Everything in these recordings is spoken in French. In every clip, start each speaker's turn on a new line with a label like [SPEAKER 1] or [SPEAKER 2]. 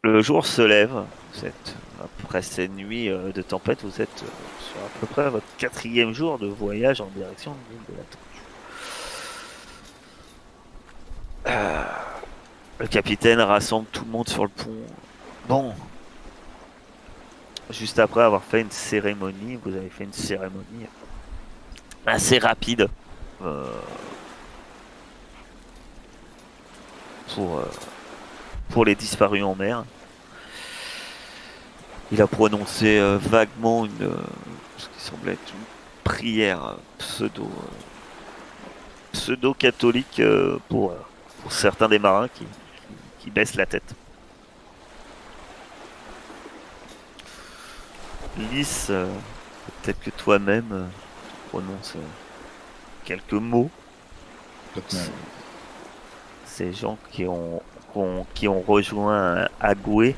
[SPEAKER 1] Le jour se lève. Après ces nuits de tempête, vous êtes sur à peu près votre quatrième jour de voyage en direction de l'île de la Tortue. Le capitaine rassemble tout le monde sur le pont. Bon, juste après avoir fait une cérémonie, vous avez fait une cérémonie assez rapide euh, pour, euh, pour les disparus en mer. Il a prononcé vaguement ce qui semblait être une prière pseudo-catholique pour certains des marins qui baissent la tête. Lys, peut-être que toi-même prononces quelques mots.
[SPEAKER 2] Peut-être.
[SPEAKER 1] Ces gens qui ont rejoint Agoué,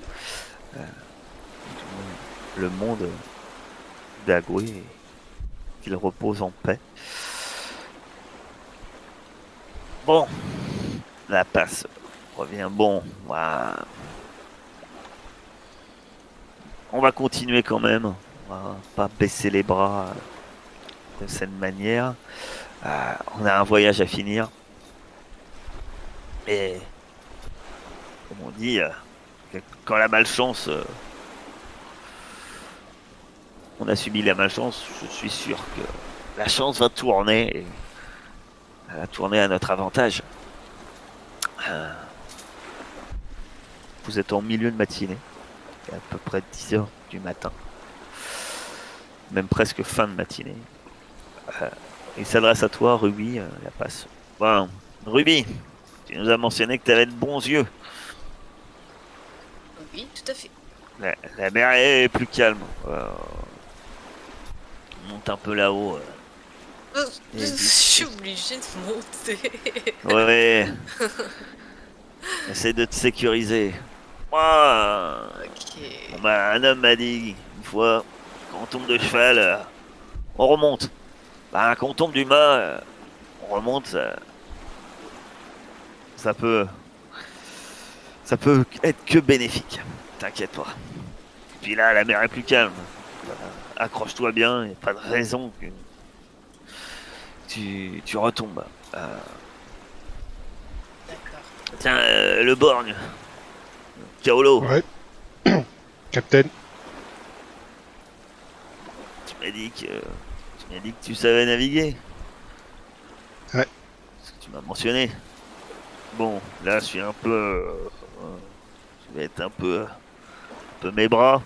[SPEAKER 1] le monde d'Agoué, qu'il repose en paix. Bon, la passe revient. Bon, on va continuer quand même. On va pas baisser les bras de cette manière. On a un voyage à finir. Et comme on dit, quand la malchance, on a subi la malchance, je suis sûr que la chance va tourner et elle va tourner à notre avantage. Vous êtes en milieu de matinée, à peu près 10 heures du matin, même presque fin de matinée. Il s'adresse à toi, Ruby, la passe. Bon, Ruby, tu nous as mentionné que tu avais de bons yeux.
[SPEAKER 3] Oui, tout à fait.
[SPEAKER 1] La mer est plus calme. On monte un peu là-haut.
[SPEAKER 3] Je suis obligée de monter.
[SPEAKER 1] Ouais. Essaye de te sécuriser. Moi,
[SPEAKER 3] Ok.
[SPEAKER 1] un homme m'a dit une fois, quand on tombe de cheval, on remonte. Bah, quand on tombe du mât, on remonte. Ça peut, ça peut être que bénéfique. T'inquiète pas. Puis là, la mer est plus calme. Accroche-toi bien, il n'y a pas de raison que tu retombes.
[SPEAKER 3] D'accord.
[SPEAKER 1] Tiens, le borgne. Kaolo,
[SPEAKER 2] Ouais. Captain.
[SPEAKER 1] tu m'as dit que tu savais naviguer.
[SPEAKER 2] Ouais.
[SPEAKER 1] Ce que tu m'as mentionné. Bon, là, je suis un peu. Je vais être un peu mes bras.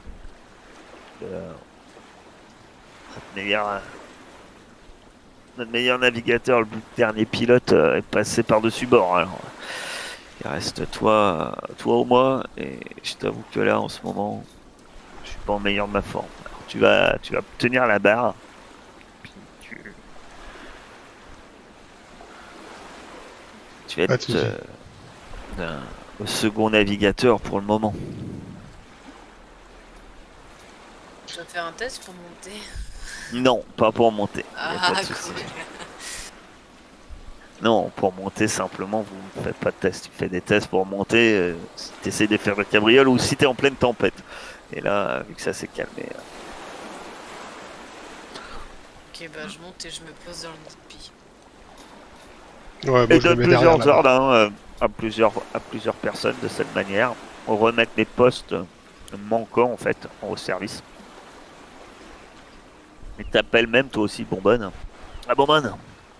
[SPEAKER 1] Notre meilleur, notre meilleur navigateur, le dernier pilote, est passé par-dessus bord. Alors, il reste toi ou moi. Et je t'avoue que là, en ce moment, je suis pas en meilleur de ma forme. Alors, tu vas tenir la barre. Puis tu vas
[SPEAKER 2] Pas de
[SPEAKER 1] être
[SPEAKER 2] soucis.
[SPEAKER 1] le second navigateur pour le moment.
[SPEAKER 3] Je dois faire un test pour monter.
[SPEAKER 1] Non, pas pour monter. Il n'y a pas
[SPEAKER 3] Ah,
[SPEAKER 1] de souci.
[SPEAKER 3] cool.
[SPEAKER 1] Non, pour monter, simplement, vous ne faites pas de test. Tu fais des tests pour monter si tu essaies de faire le cabriole ou si tu es en pleine tempête. Et là, vu que ça s'est calmé.
[SPEAKER 3] Ok, bah je monte et je me pose dans le lit.
[SPEAKER 2] Ouais,
[SPEAKER 1] Et
[SPEAKER 2] moi je me
[SPEAKER 1] donne
[SPEAKER 2] mets derrière
[SPEAKER 1] plusieurs
[SPEAKER 2] là-bas.
[SPEAKER 1] ordres à plusieurs personnes de cette manière. On remet les postes manquants, en fait, au service. Et t'appelles même, toi aussi, Bonbonne. Ah, Bonbonne,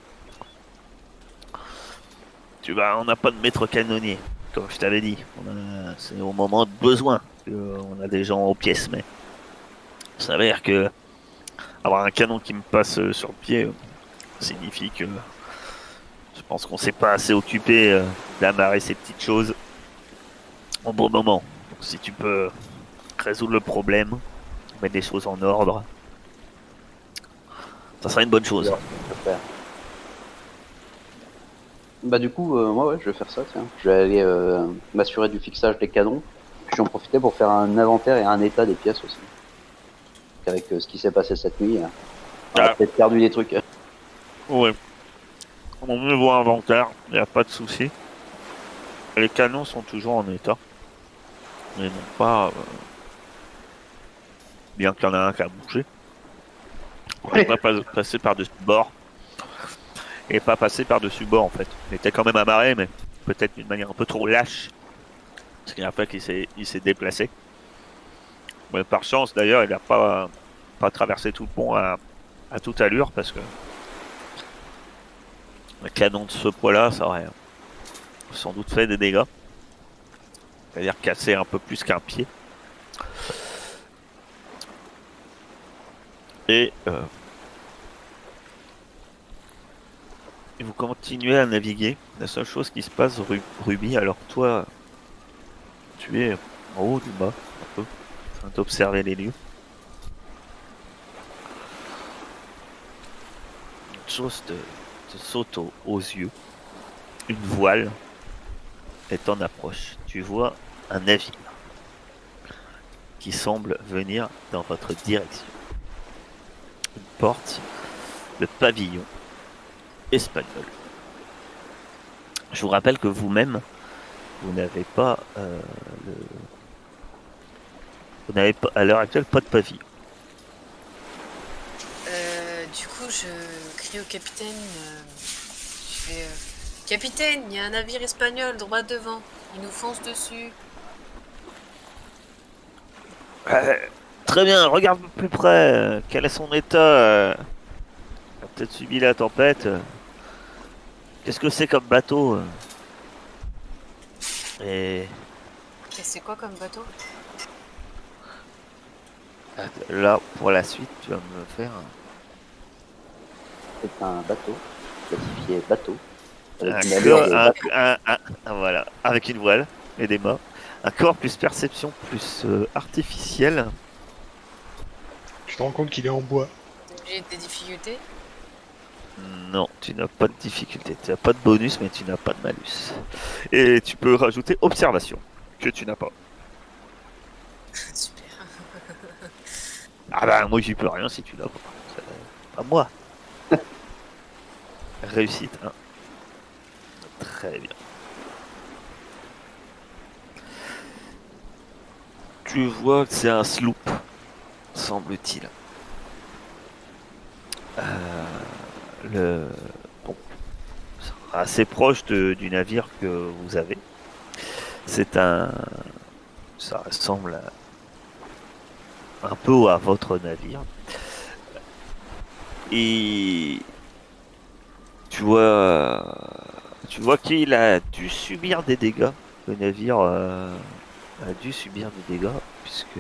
[SPEAKER 1] on n'a pas de maître canonnier, comme je t'avais dit. C'est au moment de besoin qu'on a des gens aux pièces, mais ça s'avère que avoir un canon qui me passe sur le pied signifie que je pense qu'on s'est pas assez occupé d'amarrer ces petites choses au bon moment. Donc, si tu peux résoudre le problème, mettre des choses en ordre, ça serait une bonne chose.
[SPEAKER 4] Ouais, je vais faire. Bah du coup, moi ouais, je vais faire ça, tiens. Je vais aller m'assurer du fixage des canons. Puis j'en profiter pour faire un inventaire et un état des pièces aussi. Avec ce qui s'est passé cette nuit, on a
[SPEAKER 1] Ah,
[SPEAKER 4] peut-être perdu des trucs.
[SPEAKER 1] ouais. Mon nouveau inventaire, il n'y a pas de souci. Les canons sont toujours en état. Et non pas, bien qu'il y en a un qui a bougé, on va pas passer par-dessus bord et pas passer par-dessus bord en fait. Il était quand même amarré, mais peut-être d'une manière un peu trop lâche, ce qui a fait qu'il s'est déplacé. Mais par chance d'ailleurs, il n'a pas traversé tout le pont à toute allure parce que un canon de ce poids-là, ça aurait sans doute fait des dégâts. C'est-à-dire casser un peu plus qu'un pied. Et vous continuez à naviguer. La seule chose qui se passe, Ruby, alors toi, tu es en haut du bas, un peu, en train d'observer les lieux. Une chose te saute aux yeux. Une voile est en approche. Tu vois un navire qui semble venir dans votre direction. Il porte le pavillon espagnol. Je vous rappelle que vous-même, vous n'avez pas, vous n'avez pas à l'heure actuelle pas de pavillon.
[SPEAKER 3] Du coup, je crie au capitaine. Je fais Capitaine, il y a un navire espagnol droit devant. Il nous fonce dessus.
[SPEAKER 1] Très bien, regarde de plus près. Quel est son état? Il a peut-être subi la tempête. Qu'est-ce que c'est comme bateau? Et
[SPEAKER 3] c'est quoi comme bateau?
[SPEAKER 1] là, pour la suite, tu vas me faire
[SPEAKER 4] C'est un bateau, classifié bateau, avec
[SPEAKER 1] un
[SPEAKER 4] une allure
[SPEAKER 1] corps,
[SPEAKER 4] de bateau.
[SPEAKER 1] voilà, avec une voile et des mâts. Un corps plus perception plus artificiel.
[SPEAKER 2] Tu te rends compte qu'il est en bois.
[SPEAKER 3] J'ai des difficultés.
[SPEAKER 1] Non, tu n'as pas de difficulté. Tu n'as pas de bonus, mais tu n'as pas de malus. Et tu peux rajouter observation, que tu n'as pas.
[SPEAKER 3] Super.
[SPEAKER 1] Ah bah moi j'y peux rien si tu l'as pas. C'est pas moi. Réussite 1. Très bien. Tu vois que c'est un sloop, semble-t-il. Bon, assez proche du navire que vous avez. C'est ça ressemble un peu à votre navire. Et tu vois qu'il a dû subir des dégâts. Le navire a dû subir des dégâts puisque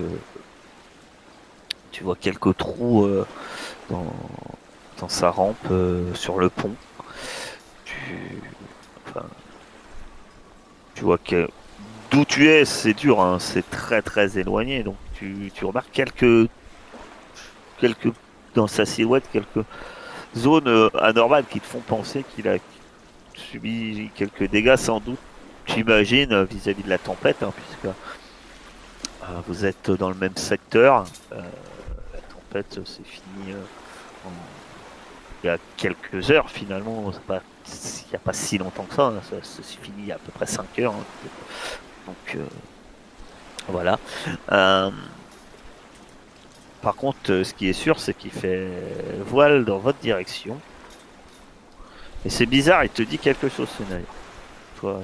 [SPEAKER 1] tu vois quelques trous dans, dans sa rampe sur le pont. Tu vois que d'où tu es, c'est dur, hein, c'est très très éloigné. Donc tu remarques quelques dans sa silhouette, quelques zones anormales qui te font penser qu'il a subi quelques dégâts sans doute. J'imagine vis-à-vis de la tempête, hein, puisque vous êtes dans le même secteur. La tempête c'est fini il y a quelques heures finalement. Il n'y a pas si longtemps que ça. Hein, ça s'est fini il y a à peu près 5 heures. Hein. Donc voilà. Par contre, ce qui est sûr, c'est qu'il fait voile dans votre direction. Et c'est bizarre, il te dit quelque chose, ce navire. Toi,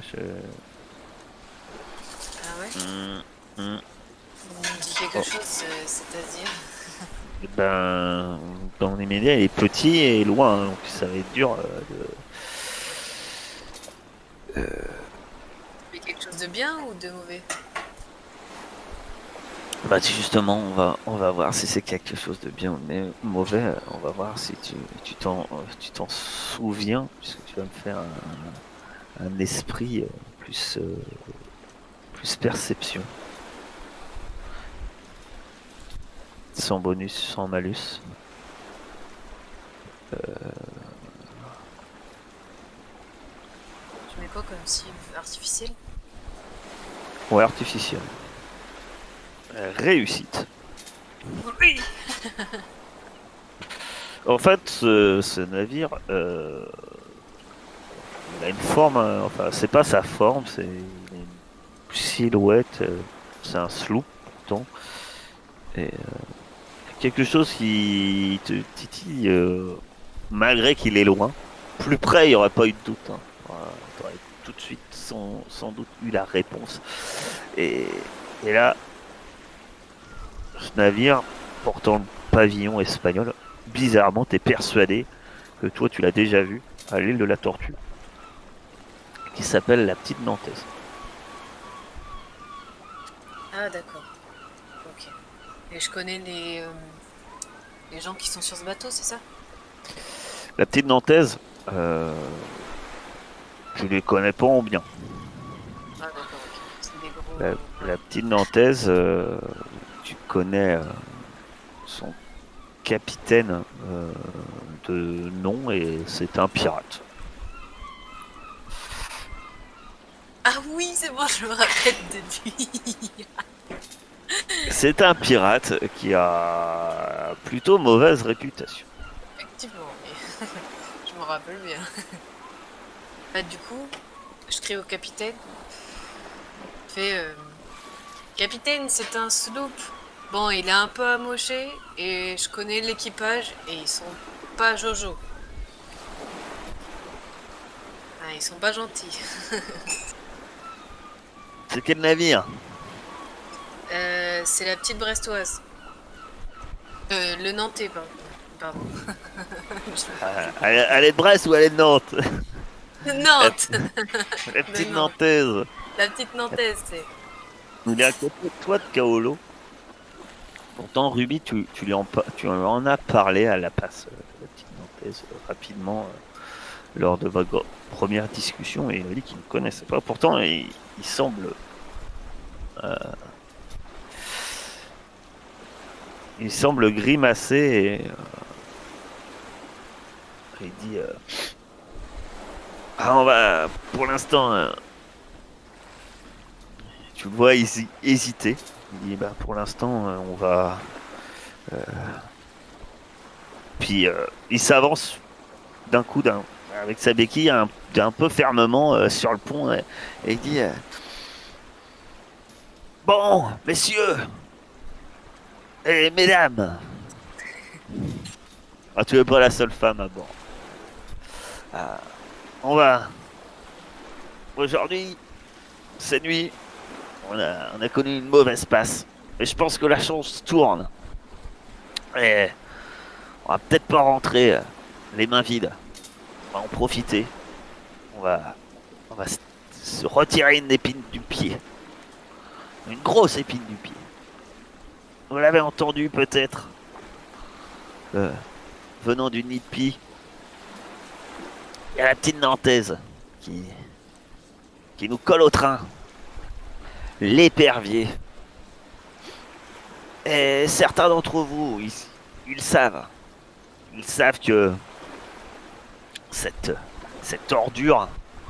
[SPEAKER 3] Ah ouais?
[SPEAKER 1] Il
[SPEAKER 3] me dit quelque chose, c'est-à-dire?
[SPEAKER 1] Ben, dans l'immédiat, il est petit et loin, hein, donc ça va être dur
[SPEAKER 3] Mais quelque chose de bien ou de mauvais?
[SPEAKER 1] Bah justement, on va voir si c'est quelque chose de bien ou de mauvais. On va voir si tu t'en souviens, puisque tu vas me faire un esprit plus perception. Sans bonus, sans malus.
[SPEAKER 3] Tu mets quoi comme cible artificielle?
[SPEAKER 1] Ouais, artificiel. Réussite.
[SPEAKER 3] Oui.
[SPEAKER 1] En fait, ce navire, il a une forme, enfin, c'est pas sa forme, c'est une silhouette C'est un sloop pourtant. Et quelque chose qui te titille malgré qu'il est loin. Plus près, il n'y aurait pas eu de doute. Hein. T'aurais tout de suite sans doute eu la réponse. Et là, ce navire portant le pavillon espagnol, bizarrement, t'es persuadé que toi tu l'as déjà vu à l'île de la Tortue, qui s'appelle la Petite Nantaise.
[SPEAKER 3] Ah, d'accord. Ok. Et je connais les gens qui sont sur ce bateau, c'est ça?
[SPEAKER 1] La Petite Nantaise, je les connais pas en bien.
[SPEAKER 3] Ah, d'accord, ok. C'est des gros.
[SPEAKER 1] La Petite Nantaise, tu connais son capitaine de nom et c'est un pirate.
[SPEAKER 3] Ah oui, c'est bon, je me rappelle de lui.
[SPEAKER 1] C'est un pirate qui a plutôt mauvaise réputation.
[SPEAKER 3] Effectivement, mais je me rappelle bien. Bah, du coup, je crie au capitaine. Je fais Capitaine, c'est un sloop. Bon, il est un peu amoché et je connais l'équipage et ils sont pas jojo. Ah, ils sont pas gentils.
[SPEAKER 1] C'est quel navire?
[SPEAKER 3] C'est la petite brestoise. Le Nantais, pardon.
[SPEAKER 1] Elle est de Brest ou elle est de Nantes?
[SPEAKER 3] Nantes.
[SPEAKER 1] La Petite
[SPEAKER 3] De Nantes.
[SPEAKER 1] Nantaise.
[SPEAKER 3] La petite Nantaise, c'est.
[SPEAKER 1] Il est à côté de toi de Kaolo. Pourtant, Ruby, tu tu en as parlé à la passe, la Petite Nantaise, rapidement lors de votre première discussion et il a dit qu'il ne connaissait pas. Pourtant, il semble. Il semble grimacer et il dit ah, on va pour l'instant tu le vois hésiter. Il dit bah pour l'instant on va puis il s'avance d'un coup avec sa béquille un peu fermement sur le pont et il dit bon messieurs et mesdames, ah, tu es pas la seule femme à bord. On va aujourd'hui, cette nuit, on a connu une mauvaise passe. Et je pense que la chance tourne. Et on va peut-être pas rentrer les mains vides. On va en profiter. On va se retirer une épine du pied. Une grosse épine du pied. Vous l'avez entendu peut-être venant du nid de pie. Il y a la Petite Nantaise qui nous colle au train. L'épervier. Et certains d'entre vous, ils savent. Ils savent que cette ordure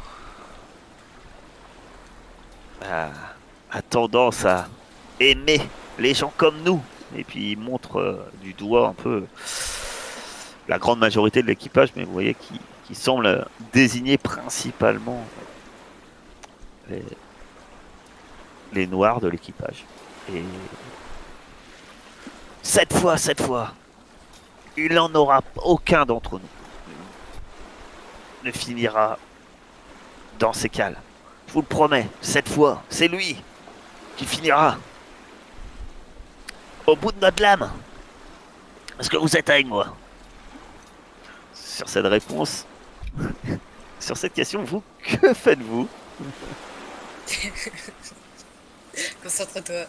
[SPEAKER 1] a tendance à aimer les gens comme nous. Et puis il montre du doigt un peu la grande majorité de l'équipage, mais vous voyez qui semble désigner principalement les noirs de l'équipage. Et cette fois, il n'en aura aucun d'entre nous ne finira dans ces cales. Je vous le promets, cette fois, c'est lui qui finira au bout de notre lame. Est-ce que vous êtes avec moi? Sur cette réponse, sur cette question, vous, que faites-vous?
[SPEAKER 3] Concentre-toi.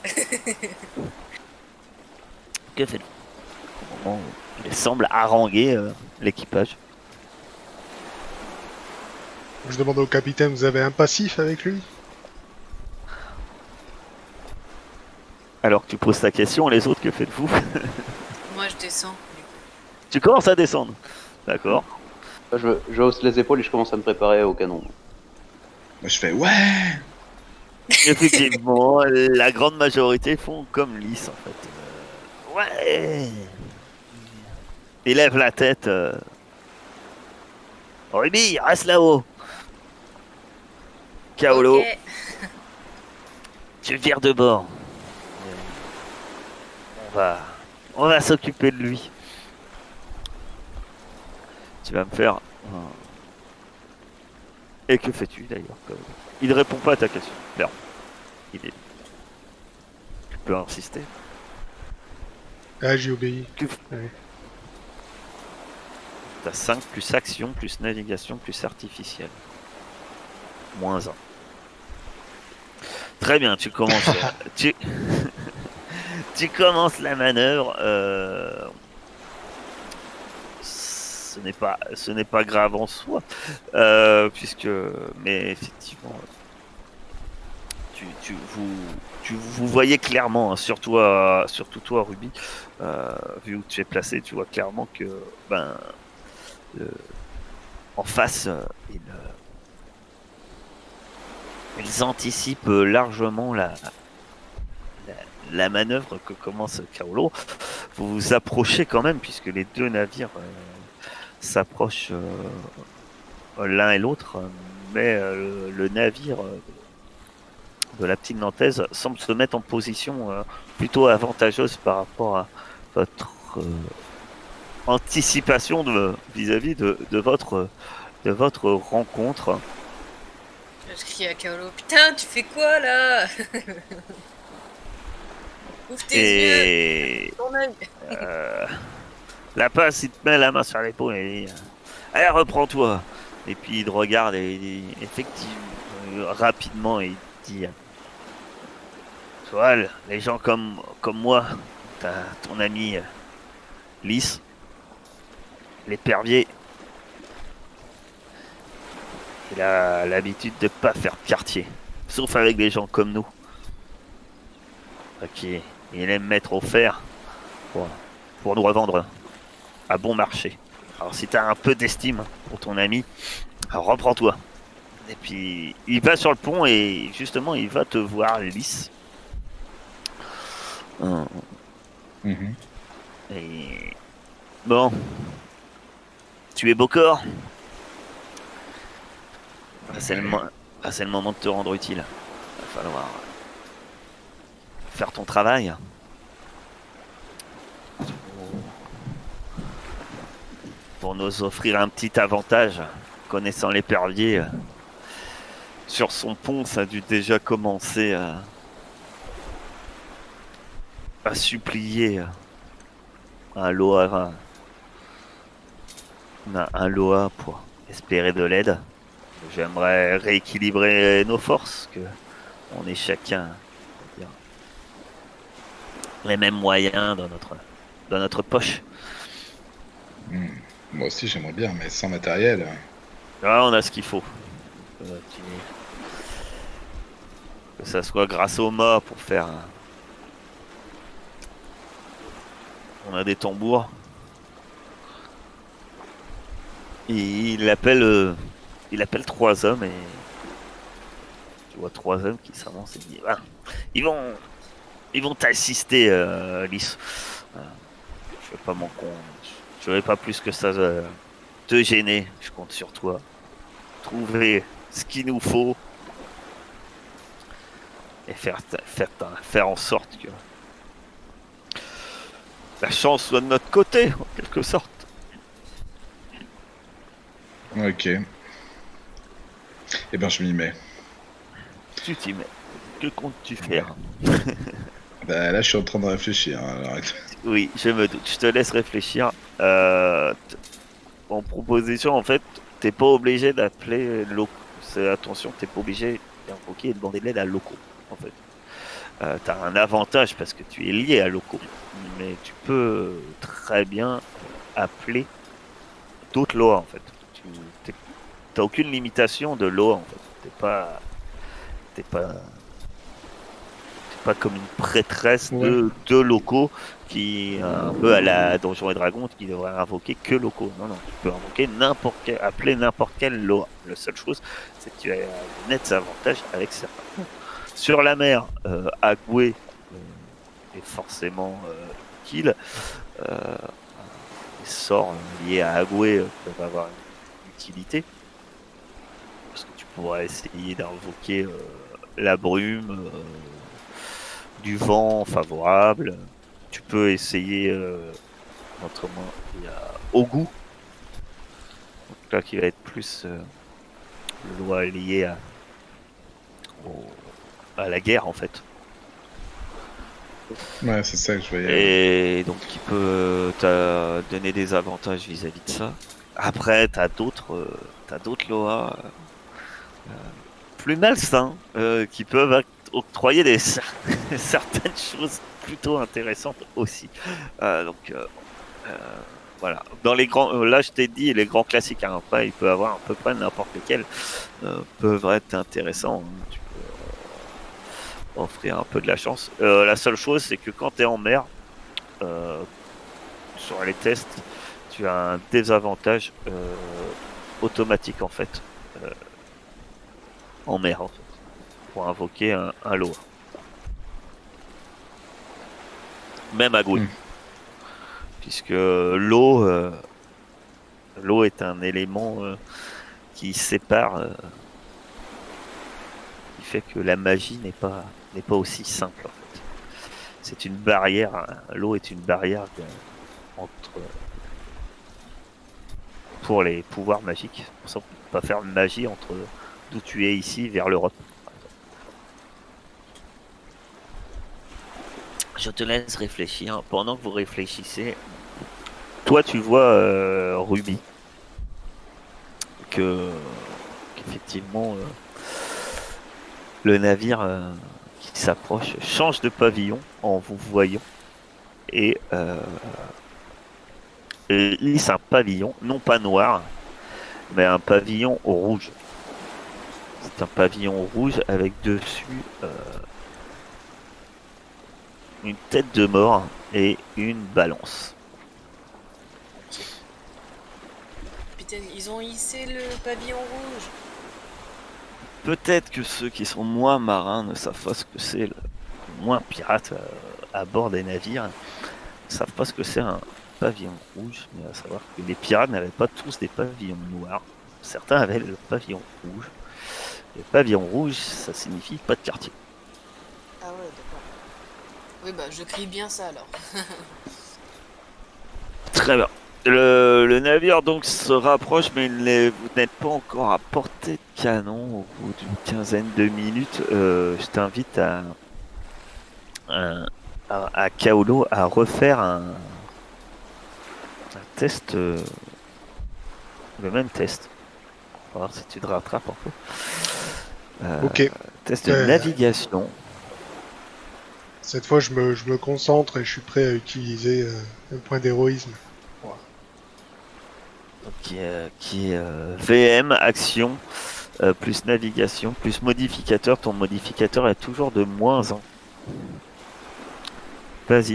[SPEAKER 1] Que faites-vous au moment où il semble haranguer l'équipage?
[SPEAKER 2] Je demande au capitaine, vous avez un passif avec lui?
[SPEAKER 1] Alors que tu poses ta question, les autres, que faites-vous?
[SPEAKER 3] Moi, je descends.
[SPEAKER 1] Tu commences à descendre. D'accord.
[SPEAKER 4] Je hausse les épaules et je commence à me préparer au canon.
[SPEAKER 5] Moi, je fais ouais.
[SPEAKER 1] Effectivement, la grande majorité font comme Lys en fait. Ouais. Il lève la tête. Ruby, reste là-haut. Kaolo,
[SPEAKER 3] Ok.
[SPEAKER 1] tu vires de bord. va, on va s'occuper de lui. Tu vas me faire. Et que fais-tu d'ailleurs? Il ne répond pas à ta question. Clairement. Il est. Tu peux insister.
[SPEAKER 2] Ah, j'ai obéi.
[SPEAKER 1] Tu
[SPEAKER 2] Ouais.
[SPEAKER 1] as 5 plus action, plus navigation, plus artificiel. -1. Très bien, tu commences. Tu commences la manœuvre. Ce n'est pas grave en soi, puisque, mais effectivement, vous voyez clairement, hein, surtout toi, Ruby, vu où tu es placé, tu vois clairement que, ben, en face, ils anticipent largement la manœuvre que commence Kaolo. Vous vous approchez quand même, puisque les deux navires s'approchent l'un et l'autre, mais le navire de la petite Nantaise semble se mettre en position plutôt avantageuse par rapport à votre anticipation vis-à-vis de votre rencontre.
[SPEAKER 3] Je crie à Kaolo, putain, tu fais quoi là? Ouvre tes yeux,
[SPEAKER 1] Et
[SPEAKER 3] ton œil.
[SPEAKER 1] la passe, il te met la main sur l'épaule et il dit allez, reprends-toi. Et puis il te regarde et il dit effectivement, rapidement, et il te dit tu vois, les gens comme moi, t'as ton ami Lys, l'épervier, il a l'habitude de pas faire de quartier, sauf avec des gens comme nous. Ok, il aime mettre au fer pour nous revendre à bon marché. Alors si t'as un peu d'estime pour ton ami, alors reprends-toi. Et puis il va sur le pont et justement il va te voir Lys.
[SPEAKER 5] Mhm.
[SPEAKER 1] Et bon, tu es beau corps. C'est le moment de te rendre utile. Il va falloir faire ton travail. Pour nous offrir un petit avantage. Connaissant l'épervier, sur son pont, ça a dû déjà commencer à supplier un Loa pour espérer de l'aide. J'aimerais rééquilibrer nos forces, que on est chacun les mêmes moyens dans notre poche.
[SPEAKER 5] Moi aussi, j'aimerais bien, mais sans matériel.
[SPEAKER 1] Ah, on a ce qu'il faut. Que ça soit grâce au mât pour faire. On a des tambours. Et il appelle 3 hommes et tu vois 3 hommes qui s'avancent et disent ah, ils vont t'assister, Lys. Je vais pas plus que ça te gêner. Je compte sur toi. Trouver ce qu'il nous faut et faire en sorte que la chance soit de notre côté, en quelque sorte.
[SPEAKER 5] Ok. Eh ben, je m'y mets.
[SPEAKER 1] Tu t'y mets. Que comptes-tu faire?
[SPEAKER 5] Bah, là, je suis en train de réfléchir. Alors,
[SPEAKER 1] Oui, je me doute. Je te laisse réfléchir. En proposition, en fait, t'es pas obligé d'appeler locaux. Attention, t'es pas obligé d'invoquer et de demander de l'aide à locaux, en fait. T'as un avantage parce que tu es lié à locaux. Mais tu peux très bien appeler d'autres lois, en fait. T'as aucune limitation de loi, en fait. T'es pas comme une prêtresse de locaux qui, un peu à la Donjons et Dragons, qui devrait invoquer que locaux. Non, tu peux invoquer appeler n'importe quelle loi. La seule chose, c'est que tu as un net avantage avec certains. Sur la mer, Agoué est forcément kill. Les sorts liés à Agoué peuvent avoir une utilité. Parce que tu pourrais essayer d'invoquer la brume, du vent favorable. Tu peux essayer autrement. Il y a Ogu, donc là qui va être plus le loi lié à la guerre en fait.
[SPEAKER 5] Ouais, c'est ça que je voyais.
[SPEAKER 1] Et donc qui peut donner des avantages vis-à-vis de ça. Après, t'as d'autres lois plus malsains qui peuvent octroyer certaines choses plutôt intéressantes aussi. Voilà. Dans les grands, là je t'ai dit les grands classiques. Hein, après, il peut avoir à peu près n'importe lesquels peuvent être intéressants. Hein. Tu peux offrir un peu de la chance. La seule chose, c'est que quand tu es en mer, sur les tests, tu as un désavantage automatique en fait. En mer en fait. Pour invoquer un Loa. Même à Gwyn. Puisque l'eau est un élément qui sépare, qui fait que la magie n'est pas aussi simple en fait. C'est une barrière, hein. L'eau est une barrière pour les pouvoirs magiques. Pour ça, on ne peut pas faire de magie entre d'où tu es ici vers l'Europe. Je te laisse réfléchir. Pendant que vous réfléchissez, toi tu vois Ruby qu'effectivement le navire qui s'approche change de pavillon en vous voyant et hisse un pavillon, non pas noir, mais un pavillon rouge. C'est un pavillon rouge avec dessus une tête de mort et une balance.
[SPEAKER 3] Capitaine, ils ont hissé le pavillon rouge.
[SPEAKER 1] Peut-être que ceux qui sont moins marins ne savent pas ce que c'est, moins pirates à bord des navires, ne savent pas ce que c'est un pavillon rouge, mais à savoir que les pirates n'avaient pas tous des pavillons noirs. Certains avaient le pavillon rouge. Le pavillon rouge, ça signifie pas de quartier.
[SPEAKER 3] Ah ouais, d'accord. Oui, bah je crie bien ça alors.
[SPEAKER 1] Très bien. Le navire donc se rapproche, mais vous n'êtes pas encore à portée de canon. Au bout d'une quinzaine de minutes, je t'invite à Kaolo à refaire un test, le même test. On va voir si tu te rattrapes un peu.
[SPEAKER 2] Ok.
[SPEAKER 1] Test de navigation.
[SPEAKER 2] Cette fois, je me concentre et je suis prêt à utiliser un point d'héroïsme.
[SPEAKER 1] Qui est VM, action, plus navigation, plus modificateur. Ton modificateur est toujours de -1. Vas-y.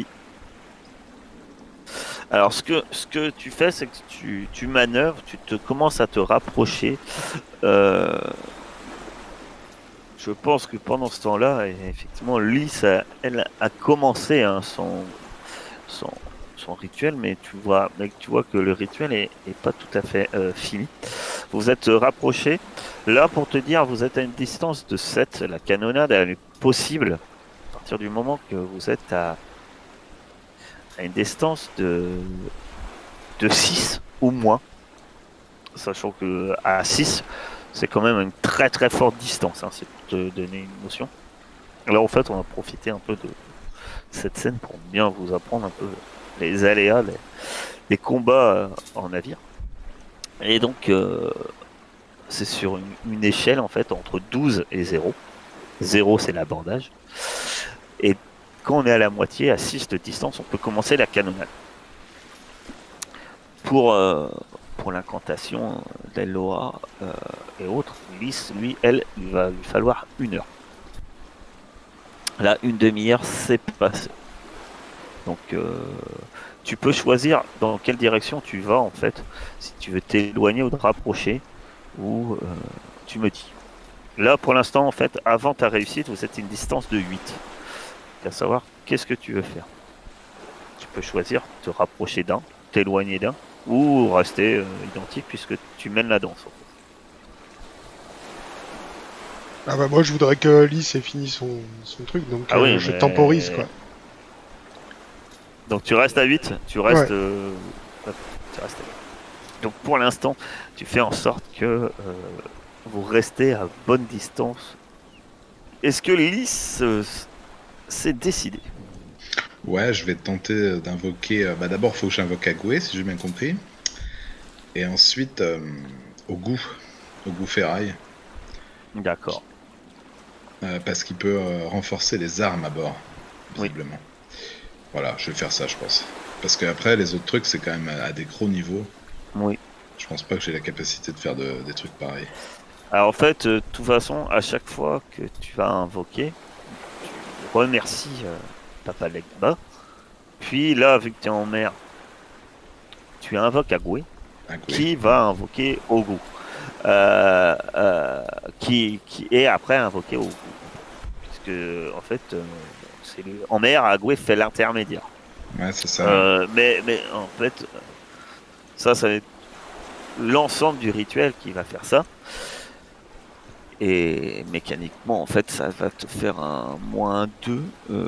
[SPEAKER 1] Alors ce que tu fais, c'est que tu manœuvres, tu commences à te rapprocher. Je pense que pendant ce temps-là, effectivement, Lys, elle a commencé hein, son rituel, mais tu vois que le rituel est pas tout à fait fini. Vous êtes rapprochés. Là, pour te dire, vous êtes à une distance de 7. La canonnade elle est possible à partir du moment que vous êtes à une distance de 6 ou moins. Sachant que à 6, c'est quand même une très très forte distance. Hein, c'est pour te donner une notion. Là, en fait, on va profiter un peu de cette scène pour bien vous apprendre un peu les aléas, les combats en navire. Et donc, c'est sur une échelle en fait entre 12 et 0. 0 c'est l'abordage. Et quand on est à la moitié, à 6 de distance, on peut commencer la canonnade. Pour l'incantation d'Eloa et autres, Lys, lui, il va lui falloir 1 heure. Là, une demi-heure, c'est passé. Donc, tu peux choisir dans quelle direction tu vas, en fait, si tu veux t'éloigner ou te rapprocher, ou tu me dis. Là, pour l'instant, en fait, avant ta réussite, vous êtes à une distance de 8. À savoir, qu'est-ce que tu veux faire? Tu peux choisir te rapprocher d'un, t'éloigner d'un, ou rester identique, puisque tu mènes la danse. En fait.
[SPEAKER 2] Ah bah moi je voudrais que Lys ait fini son truc, donc
[SPEAKER 1] oui,
[SPEAKER 2] je temporise quoi.
[SPEAKER 1] Donc tu restes à 8, tu restes,
[SPEAKER 2] Ouais.
[SPEAKER 1] tu restes à 8. Donc pour l'instant, tu fais en sorte que vous restez à bonne distance. Est-ce que Lys s'est décidé?
[SPEAKER 5] Ouais, je vais tenter d'invoquer. D'abord, faut que j'invoque Agoué, si j'ai bien compris. Et ensuite, au goût ferraille.
[SPEAKER 1] D'accord.
[SPEAKER 5] Parce qu'il peut renforcer les armes à bord,
[SPEAKER 1] Oui.
[SPEAKER 5] visiblement. Voilà, je vais faire ça, je pense. Parce qu'après, les autres trucs, c'est quand même à des gros niveaux.
[SPEAKER 1] Oui.
[SPEAKER 5] Je pense pas que j'ai la capacité de faire des trucs pareils.
[SPEAKER 1] Alors en fait, de toute façon, à chaque fois que tu vas invoquer, tu remercies Papa Legba. Puis là, vu que tu es en mer, tu invoques Agoué,
[SPEAKER 5] Agoué.
[SPEAKER 1] qui va invoquer Ogu. Qui est après invoqué Ogu. Puisque en fait, en mer, Agoué fait l'intermédiaire.
[SPEAKER 5] Ouais, c'est ça.
[SPEAKER 1] Mais en fait, ça va être l'ensemble du rituel qui va faire ça. Et mécaniquement, en fait, ça va te faire un -2.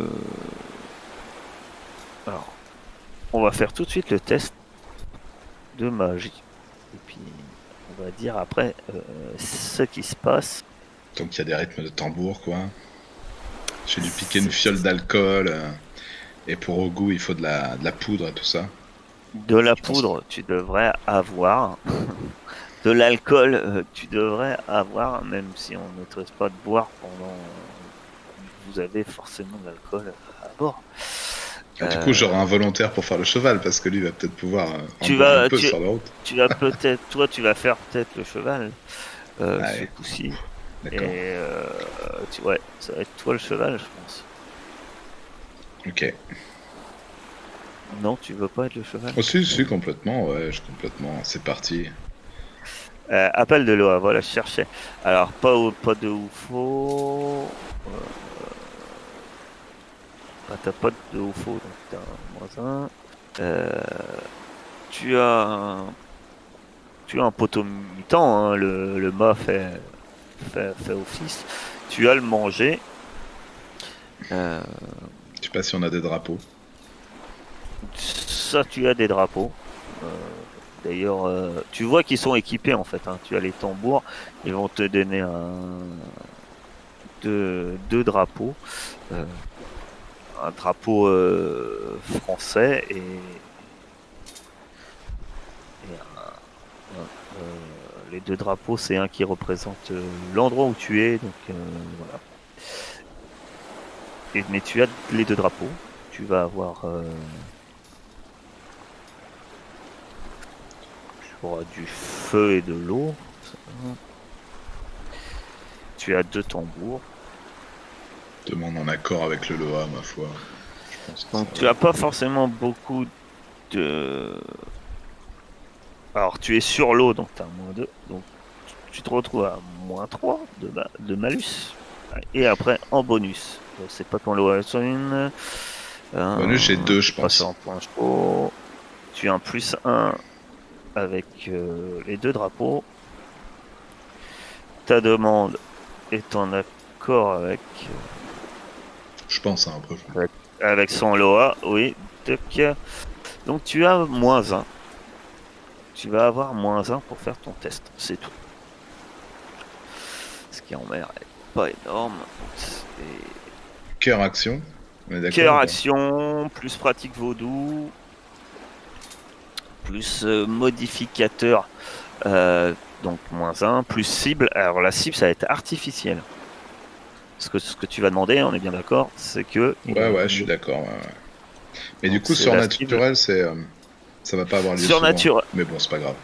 [SPEAKER 1] Alors, on va faire tout de suite le test de magie. Et puis, on va dire après ce qui se passe.
[SPEAKER 5] Donc il y a des rythmes de tambour, quoi. J'ai dû piquer une fiole d'alcool. Et pour au goût, il faut de la poudre et tout ça.
[SPEAKER 1] De la
[SPEAKER 5] Je pense.
[SPEAKER 1] poudre, tu devrais avoir. De l'alcool, tu devrais avoir, même si on ne traite pas de boire pendant. Vous avez forcément de l'alcool à bord.
[SPEAKER 5] Du coup, j'aurai un volontaire pour faire le cheval, parce que lui va peut-être pouvoir en
[SPEAKER 1] Tu
[SPEAKER 5] boire
[SPEAKER 1] vas-
[SPEAKER 5] un peu
[SPEAKER 1] tu-
[SPEAKER 5] sur la route.
[SPEAKER 1] Tu vas peut-être, toi, tu vas faire peut-être le cheval ce
[SPEAKER 5] Ouais.
[SPEAKER 1] coup-ci.
[SPEAKER 5] D'accord.
[SPEAKER 1] Et ouais, ça va être toi le cheval, je pense.
[SPEAKER 5] Ok.
[SPEAKER 1] Non, tu veux pas être le cheval?
[SPEAKER 5] Oh, si, complètement, ouais, complètement. C'est parti.
[SPEAKER 1] Appel de Loa, voilà, je cherchais. Alors, pas de UFO. T'as pas de UFO, donc t'as un -1. Tu as un poteau mutant, hein, le mât fait office. Tu as le manger.
[SPEAKER 5] Je sais pas si on a des drapeaux.
[SPEAKER 1] Ça, tu as des drapeaux. D'ailleurs, tu vois qu'ils sont équipés en fait. Hein. Tu as les tambours. Ils vont te donner deux drapeaux. Un drapeau français et les deux drapeaux, c'est un qui représente l'endroit où tu es. Donc voilà. Mais tu as les deux drapeaux. Tu vas avoir du feu et de l'eau. Tu as deux tambours.
[SPEAKER 5] Demande en accord avec le Loa, ma foi. Je pense que
[SPEAKER 1] Donc
[SPEAKER 5] ça
[SPEAKER 1] tu
[SPEAKER 5] va.
[SPEAKER 1] as pas forcément beaucoup de... Alors tu es sur l'eau, donc tu as -2. Donc tu te retrouves à -3 de malus. Et après en bonus. C'est pas ton lot à une.
[SPEAKER 5] Bonus, j'ai 2, je pense.
[SPEAKER 1] Un point chaud. Tu as un +1 avec les deux drapeaux. Ta demande est en accord avec
[SPEAKER 5] Je pense, hein, après.
[SPEAKER 1] avec son Loa, oui. Donc tu as -1. Tu vas avoir -1 pour faire ton test, c'est tout. Ce qui en mer est pas énorme.
[SPEAKER 5] Cœur action. On est d'accord.
[SPEAKER 1] Cœur action, plus pratique vaudou, plus modificateur, donc -1, plus cible. Alors la cible, ça va être artificielle. Parce que ce que tu vas demander, on est bien d'accord, c'est que...
[SPEAKER 5] Ouais, je suis d'accord. Ouais. Mais
[SPEAKER 1] Donc,
[SPEAKER 5] du coup,
[SPEAKER 1] c'est
[SPEAKER 5] surnaturel, ça va pas avoir lieu
[SPEAKER 1] Surnaturel.
[SPEAKER 5] souvent. Mais bon, c'est pas grave.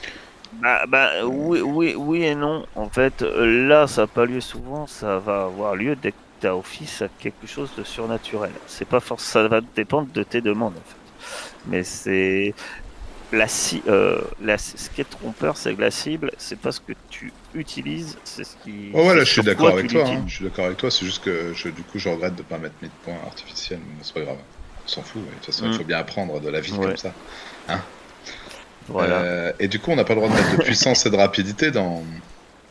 [SPEAKER 1] Oui et non. En fait, là, ça n'a pas lieu souvent. Ça va avoir lieu dès que tu as office à quelque chose de surnaturel. C'est pas forcément, ça va dépendre de tes demandes, en fait. Mais c'est ce qui est trompeur, c'est que la cible, c'est pas ce que tu utilises, c'est ce qui.
[SPEAKER 5] Oh ouais, là,
[SPEAKER 1] c'est
[SPEAKER 5] je suis
[SPEAKER 1] sur
[SPEAKER 5] d'accord
[SPEAKER 1] quoi
[SPEAKER 5] avec
[SPEAKER 1] tu
[SPEAKER 5] toi.
[SPEAKER 1] l'utilises.
[SPEAKER 5] Je suis d'accord avec toi. C'est juste que du coup, je regrette de pas mettre mes points artificiels. Mais c'est pas grave. On s'en fout. Ouais. De toute façon, il faut bien apprendre de la vie comme ça. Hein.
[SPEAKER 1] Voilà.
[SPEAKER 5] Et du coup, on n'a pas le droit de mettre de puissance et de rapidité dans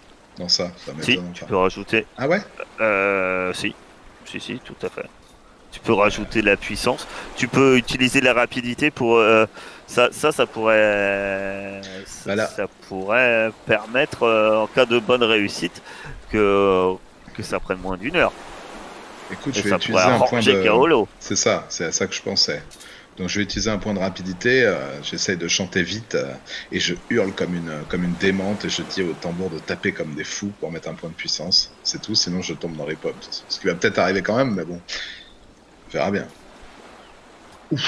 [SPEAKER 5] ça.
[SPEAKER 1] Si, tu peux rajouter.
[SPEAKER 5] Ah ouais.
[SPEAKER 1] Si, tout à fait. Tu peux rajouter de la puissance. Tu peux utiliser la rapidité pour ça pourrait
[SPEAKER 5] Voilà.
[SPEAKER 1] ça pourrait permettre en cas de bonne réussite que ça prenne moins d'une heure.
[SPEAKER 5] Écoute,
[SPEAKER 1] Et
[SPEAKER 5] je vais
[SPEAKER 1] ça
[SPEAKER 5] utiliser
[SPEAKER 1] pourrait
[SPEAKER 5] un point
[SPEAKER 1] arranger
[SPEAKER 5] de.
[SPEAKER 1] Kaolo.
[SPEAKER 5] C'est ça, c'est à ça que je pensais. Donc je vais utiliser un point de rapidité, j'essaye de chanter vite et je hurle comme une démente et je dis au tambour de taper comme des fous pour mettre un point de puissance. C'est tout, sinon je tombe dans les pommes. Ce qui va peut-être arriver quand même, mais bon, on verra bien. Ouf.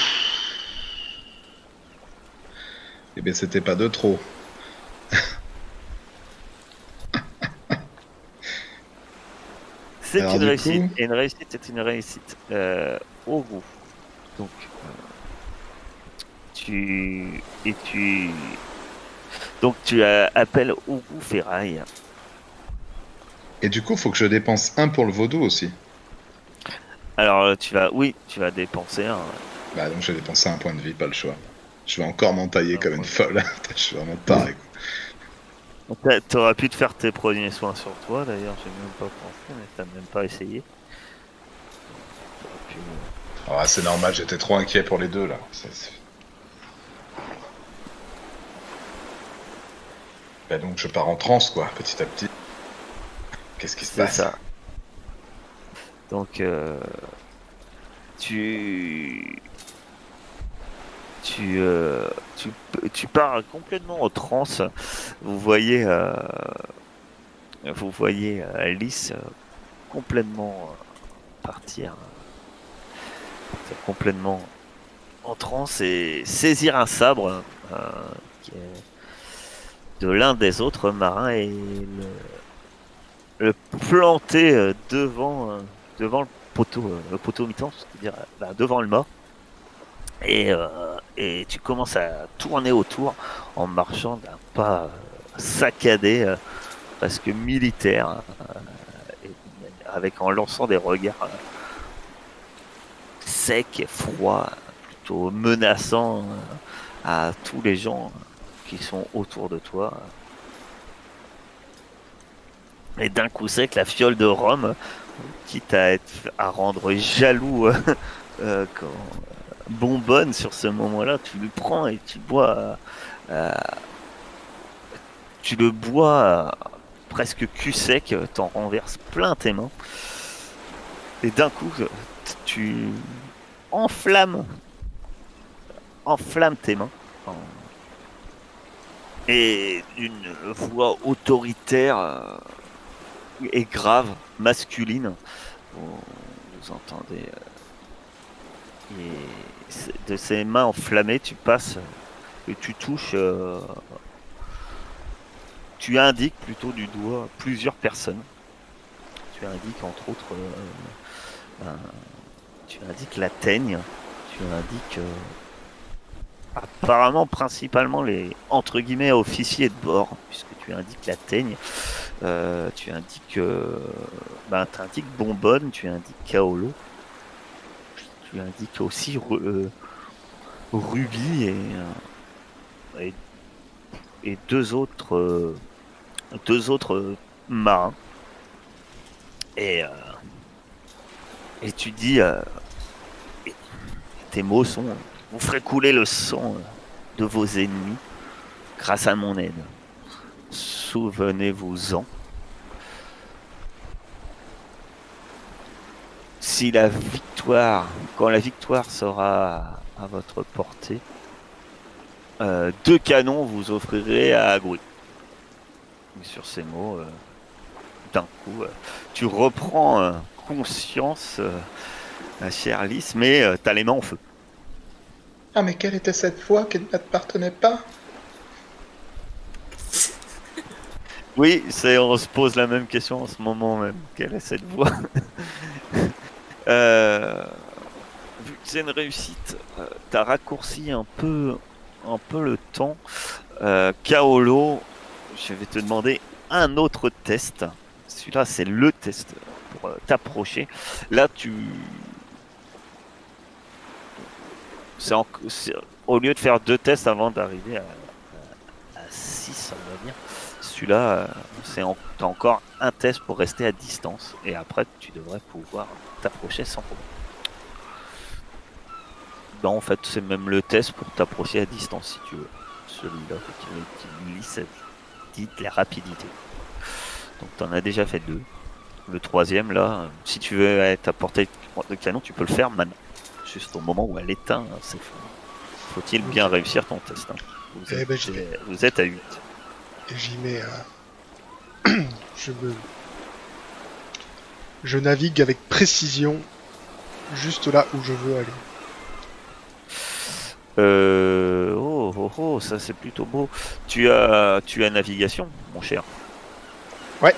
[SPEAKER 5] Eh bien c'était pas de trop.
[SPEAKER 1] C'est
[SPEAKER 5] Alors,
[SPEAKER 1] une
[SPEAKER 5] du
[SPEAKER 1] réussite.
[SPEAKER 5] coup-
[SPEAKER 1] Et une réussite, c'est une réussite au goût. Donc, tu appelles au goût ferraille.
[SPEAKER 5] Et du coup, faut que je dépense un pour le vaudou aussi.
[SPEAKER 1] Alors, tu vas dépenser un.
[SPEAKER 5] Bah donc je vais dépenser un point de vie, pas le choix. Je vais encore m'entailler comme une folle. Je suis vraiment taré, quoi.
[SPEAKER 1] T'aurais pu te faire tes premiers soins sur toi, d'ailleurs, j'ai même pas pensé, mais t'as même pas essayé. T'aurais pu-
[SPEAKER 5] Ah, c'est normal, j'étais trop inquiet pour les deux là. Bah donc je pars en transe quoi, petit à petit. Qu'est-ce qui se
[SPEAKER 1] C'est
[SPEAKER 5] passe?
[SPEAKER 1] ça. Donc, tu pars complètement en transe. Vous voyez, Alice complètement partir, complètement en transe et saisir un sabre qui est de l'un des autres marins et le planter devant le poteau mi-temps, c'est-à-dire devant le mât. Et tu commences à tourner autour en marchant d'un pas saccadé, presque militaire, en lançant des regards secs et froids, plutôt menaçants à tous les gens qui sont autour de toi. Et d'un coup sec, la fiole de rhum, quitte à rendre jaloux quand bonbonne sur ce moment-là, tu le prends et tu bois. Tu le bois presque cul sec, t'en renverses plein tes mains. Et d'un coup, tu enflammes tes mains. Et une voix autoritaire et grave, masculine, vous entendez. Et de ces mains enflammées, tu passes et tu touches. Tu indiques plutôt du doigt plusieurs personnes. Tu indiques entre autres. Tu indiques la teigne. Tu indiques. Apparemment, principalement les entre guillemets officiers de bord, puisque tu indiques la teigne. Tu indiques. Tu indiques Bonbonne, tu indiques Kaolo. Tu indiques aussi Ruby et deux autres marins. Et tu dis, tes mots sont, vous ferez couler le sang de vos ennemis grâce à mon aide. Souvenez-vous-en. Quand la victoire sera à votre portée, 2 canons vous offrirez à Agui. Sur ces mots, d'un coup, tu reprends conscience, ma chère Lys, mais t'as les mains en feu.
[SPEAKER 5] Ah mais quelle était cette voix qui ne t'appartenait pas?
[SPEAKER 1] Oui, on se pose la même question en ce moment même. Quelle est cette voix? Vu que c'est une réussite, t'as raccourci un peu le temps. Kaolo, je vais te demander un autre test. Celui-là, c'est le test pour t'approcher. Là, au lieu de faire 2 tests avant d'arriver à 6, on va dire. Celui-là, t'as encore un test pour rester à distance. Et après, tu devrais pouvoir t'approcher sans problème. Non, en fait, c'est même le test pour t'approcher à distance si tu veux. Celui-là, qui dit la rapidité. Donc, tu en as déjà fait 2. Le troisième, là, si tu veux être à portée de canon, tu peux le faire maintenant. Juste au moment où elle éteint, hein, c'est fou. Faut-il bien réussir ton test, hein. Vous êtes à 8.
[SPEAKER 2] Et j'y mets. Je navigue avec précision juste là où je veux aller.
[SPEAKER 1] Oh, ça c'est plutôt beau. Tu as navigation, mon cher.
[SPEAKER 2] Ouais.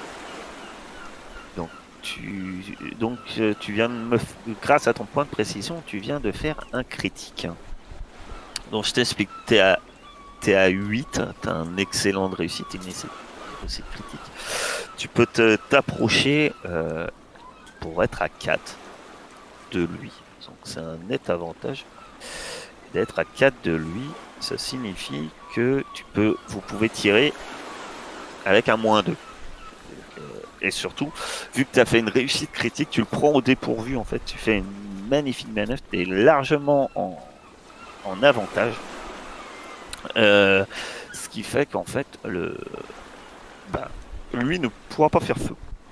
[SPEAKER 1] Donc tu viens de grâce à ton point de précision, tu viens de faire un critique. Donc je t'explique, t'es à 8, t'as un excellent de réussite, une réussite critique. Tu peux t'approcher pour être à 4 de lui. Donc c'est un net avantage. D'être à 4 de lui, ça signifie que vous pouvez tirer avec un -2. Et surtout, vu que tu as fait une réussite critique, tu le prends au dépourvu en fait. Tu fais une magnifique manœuvre, tu es largement en avantage. Ce qui fait qu'en fait, lui ne pourra pas faire feu.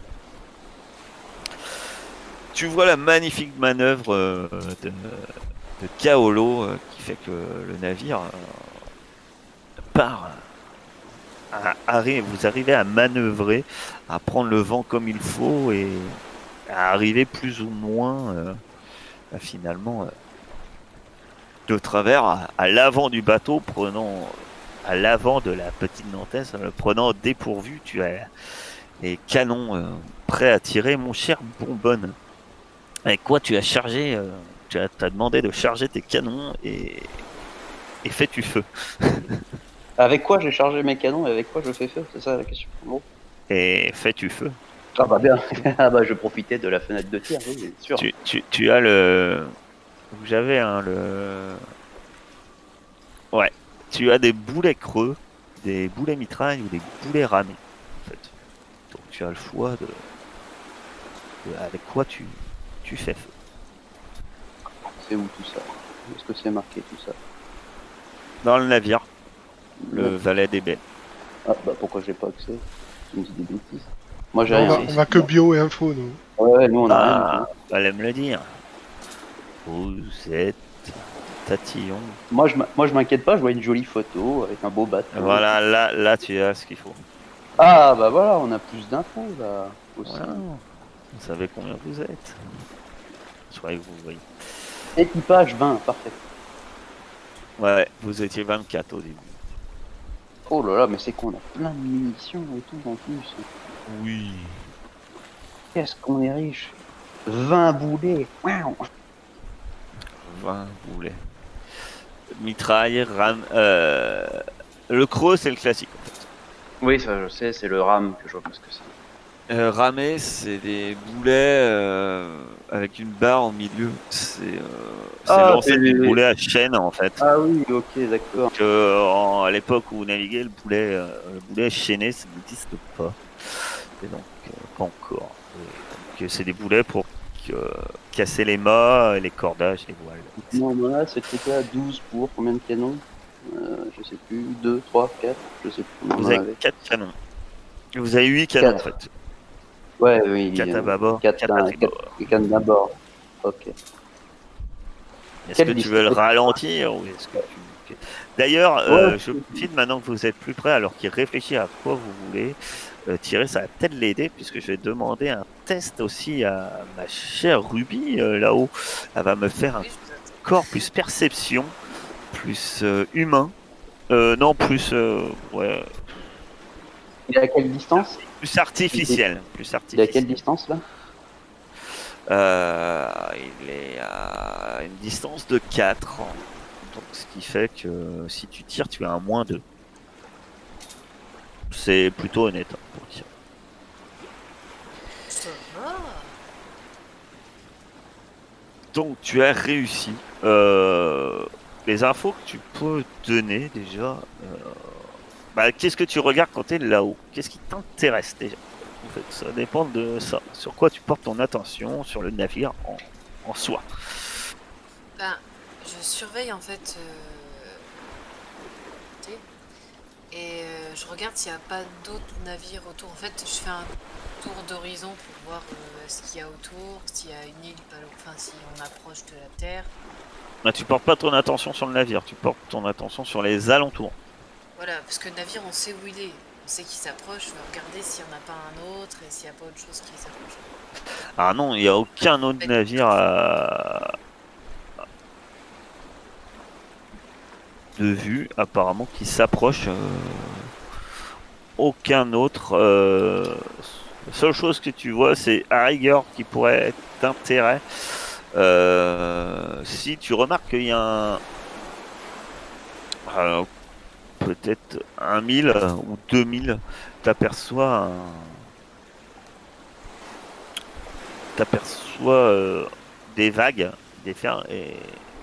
[SPEAKER 1] Tu vois la magnifique manœuvre de Kaolo qui fait que le navire part. Vous arrivez à manœuvrer, à prendre le vent comme il faut et à arriver plus ou moins finalement de travers à l'avant du bateau, à l'avant de la petite Nantaise, le prenant dépourvu. Tu as les canons prêts à tirer, mon cher Bonbonne. Avec quoi tu as chargé tu as demandé de charger tes canons et fais-tu feu.
[SPEAKER 4] Avec quoi j'ai chargé mes canons et avec quoi je fais feu? C'est ça la question. Bon.
[SPEAKER 1] Et fais-tu feu?
[SPEAKER 4] Ah bah bien. Ah bah je profitais de la fenêtre de tir, oui, sûr.
[SPEAKER 1] Tu as le... J'avais Ouais. Tu as des boulets creux, des boulets mitraille ou des boulets ramés. En fait. Donc tu as le choix avec quoi tu fais feu.
[SPEAKER 4] C'est où tout ça? Est-ce que c'est marqué tout ça?
[SPEAKER 1] Dans le navire. Le valet des baies.
[SPEAKER 4] Ah bah pourquoi j'ai pas accès? Tu me dis des bêtises. Moi j'ai
[SPEAKER 2] On
[SPEAKER 4] rien.
[SPEAKER 2] a que bio et info, nous.
[SPEAKER 4] Ouais, nous on a rien.
[SPEAKER 1] Fallait me le dire. Vous êtes tatillon.
[SPEAKER 4] Moi je m'inquiète pas, je vois une jolie photo avec un beau bateau.
[SPEAKER 1] Voilà, là tu as ce qu'il faut.
[SPEAKER 4] Ah bah voilà, on a plus d'infos là aussi.
[SPEAKER 1] Voilà. Vous savez combien vous êtes. Je croyais que vous voyez.
[SPEAKER 4] Équipage 20, parfait.
[SPEAKER 1] Ouais, vous étiez 24 au début.
[SPEAKER 4] Oh là là, mais c'est qu'on a plein de munitions et tout en plus.
[SPEAKER 1] Oui.
[SPEAKER 4] Qu'est-ce qu'on est riche. 20 boulets. Wow.
[SPEAKER 1] 20 boulets. Mitraille, rame. Le creux, c'est le classique en fait.
[SPEAKER 4] Oui, ça je sais, c'est le RAM que je vois pas ce que c'est.
[SPEAKER 1] Ramé, c'est des boulets avec une barre au milieu. C'est l'ancêtre du boulet à chaîne en fait.
[SPEAKER 4] Ah oui, ok, d'accord.
[SPEAKER 1] À l'époque où vous naviguez, le boulet chaîné, ça n'existe pas. Et donc, pas encore. Donc, c'est des boulets pour casser les mâts, les cordages, les voiles.
[SPEAKER 4] Non, voilà, c'était à 12 pour combien de canons? Je sais plus, 2, 3, 4, je sais plus.
[SPEAKER 1] Vous avez 4 canons. Vous avez 8 canons 4. En fait.
[SPEAKER 4] Ouais, oui.
[SPEAKER 1] 4 à bâbord,
[SPEAKER 4] 4 à bord. Ok.
[SPEAKER 1] Est-ce que tu veux le ralentir ou est-ce que D'ailleurs, je profite maintenant que vous êtes plus près, alors qu'il réfléchit à quoi vous voulez tirer, ça va peut-être l'aider, puisque je vais demander un test aussi à ma chère Ruby là-haut. Elle va me faire un corps plus perception, plus humain. Non, plus... ouais.
[SPEAKER 4] Il est à quelle distance?
[SPEAKER 1] Plus artificiel.
[SPEAKER 4] Il est à quelle distance là?
[SPEAKER 1] Il est à une distance de 4. Donc, ce qui fait que si tu tires, tu as un -2. C'est plutôt honnête pour tirer.
[SPEAKER 3] Ça va.
[SPEAKER 1] Donc, tu as réussi. Les infos que tu peux donner déjà. Qu'est-ce que tu regardes quand tu es là-haut? Qu'est-ce qui t'intéresse déjà? En fait, ça dépend de ça. Sur quoi tu portes ton attention sur le navire en soi.
[SPEAKER 3] Ben, je surveille en fait. Et je regarde s'il n'y a pas d'autres navires autour. En fait, je fais un tour d'horizon pour voir ce qu'il y a autour, s'il y a une île, enfin si on approche de la Terre.
[SPEAKER 1] Bah, tu portes pas ton attention sur le navire, tu portes ton attention sur les alentours.
[SPEAKER 3] Voilà, parce que le navire, on sait où il est. On sait qu'il s'approche, je vais regarder s'il n'y en a pas un autre et s'il n'y a pas autre chose qui s'approche.
[SPEAKER 1] Ah non, il n'y a aucun autre navire de vue apparemment qui s'approche. Aucun autre. La seule chose que tu vois, c'est à rigueur qui pourrait être d'intérêt. Si tu remarques qu'il y a peut-être 1000 ou 2000, t'aperçois des vagues, des fers, et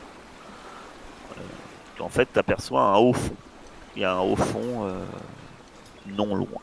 [SPEAKER 1] en fait t'aperçois un haut fond. Il y a un haut fond non loin.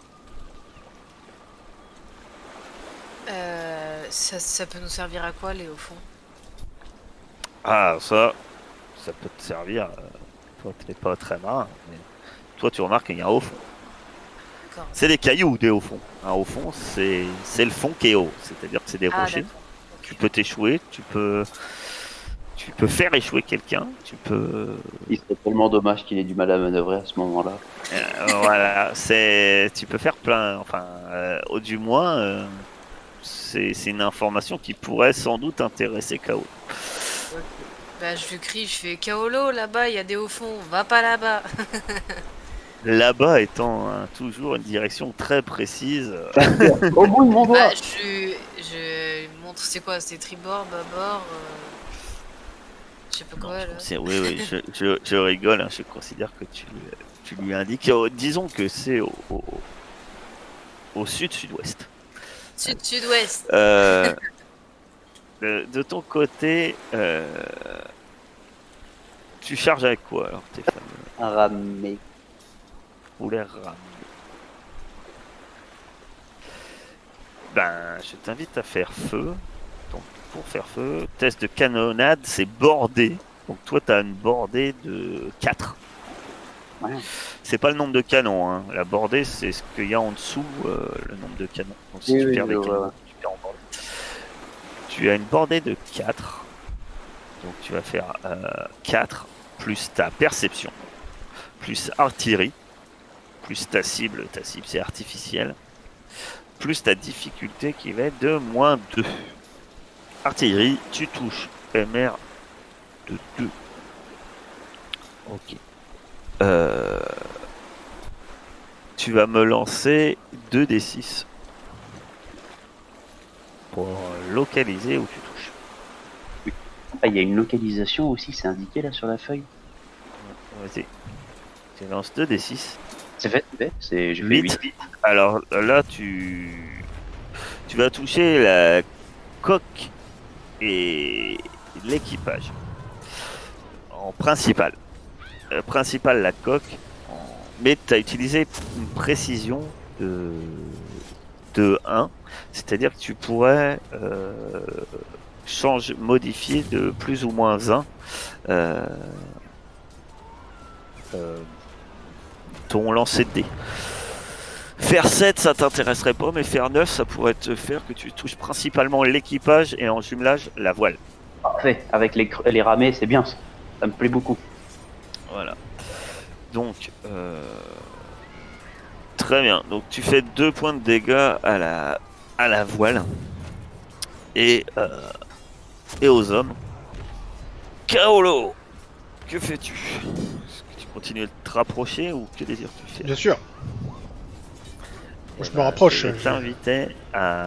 [SPEAKER 3] Ça peut nous servir à quoi les hauts fonds?
[SPEAKER 1] Ah, ça peut te servir. Toi, t'es pas très marin, mais toi, tu remarques qu'il y a un haut fond. C'est des cailloux, des hauts fonds. Un haut fond, c'est le fond qui est haut, c'est-à-dire que c'est des rochers.
[SPEAKER 3] Okay.
[SPEAKER 1] Tu peux t'échouer, tu peux faire échouer quelqu'un, tu peux.
[SPEAKER 4] Il serait tellement dommage qu'il ait du mal à manœuvrer à ce moment-là.
[SPEAKER 1] Voilà, tu peux faire plein. Enfin, du moins, c'est une information qui pourrait sans doute intéresser Kao.
[SPEAKER 3] Okay. Bah, je lui crie, je fais Kaolo, là-bas, il y a des hauts fonds, va pas là-bas.
[SPEAKER 1] Là-bas étant toujours une direction très précise.
[SPEAKER 4] Au bout de mon doigt.
[SPEAKER 3] Bah, je montre, c'est quoi, c'est tribord, bâbord, je sais pas quoi là.
[SPEAKER 1] Oui, je rigole, hein, je considère que tu lui indiques. Disons que c'est au sud-sud-ouest.
[SPEAKER 3] Sud-sud-ouest.
[SPEAKER 1] De ton côté, tu charges avec quoi alors, tes fameux
[SPEAKER 4] Un ramé.
[SPEAKER 1] poulet ramé? Ben, je t'invite à faire feu. Donc, pour faire feu, test de canonnade, c'est bordé. Donc, toi, tu as une bordée de 4.
[SPEAKER 4] Ouais.
[SPEAKER 1] C'est pas le nombre de canons. Hein. La bordée, c'est ce qu'il y a en dessous, le nombre de canons. Donc, si tu perds des canons, tu perds en bordée. Tu as une bordée de 4. Donc, tu vas faire 4 plus ta perception, plus artillerie, plus ta cible c'est artificiel, plus ta difficulté qui va être de -2. Artillerie, tu touches MR de 2. Ok. Tu vas me lancer 2d6 pour localiser où tu touches.
[SPEAKER 4] Ah, il y a une localisation aussi, c'est indiqué là sur la feuille.
[SPEAKER 1] Vas-y. Tu lances 2d6.
[SPEAKER 4] C'est fait, j'ai fait
[SPEAKER 1] 8.
[SPEAKER 4] 8.
[SPEAKER 1] Alors là, tu vas toucher la coque et l'équipage. En principal. Principal, la coque. Mais tu as utilisé une précision de 1. C'est-à-dire que tu pourrais modifier de plus ou moins 1 ton lancer de dés. Faire 7, ça t'intéresserait pas, mais faire 9, ça pourrait te faire que tu touches principalement l'équipage et en jumelage, la voile.
[SPEAKER 4] Parfait, avec les ramés, c'est bien ça. Ça me plaît beaucoup.
[SPEAKER 1] Voilà. Donc, très bien. Donc, tu fais 2 points de dégâts à la voile et aux hommes. Kaolo, que fais-tu? Est-ce que tu continues de te rapprocher ou que désires-tu faire?
[SPEAKER 2] Bien sûr. Je me rapproche.
[SPEAKER 1] Je t'invitais à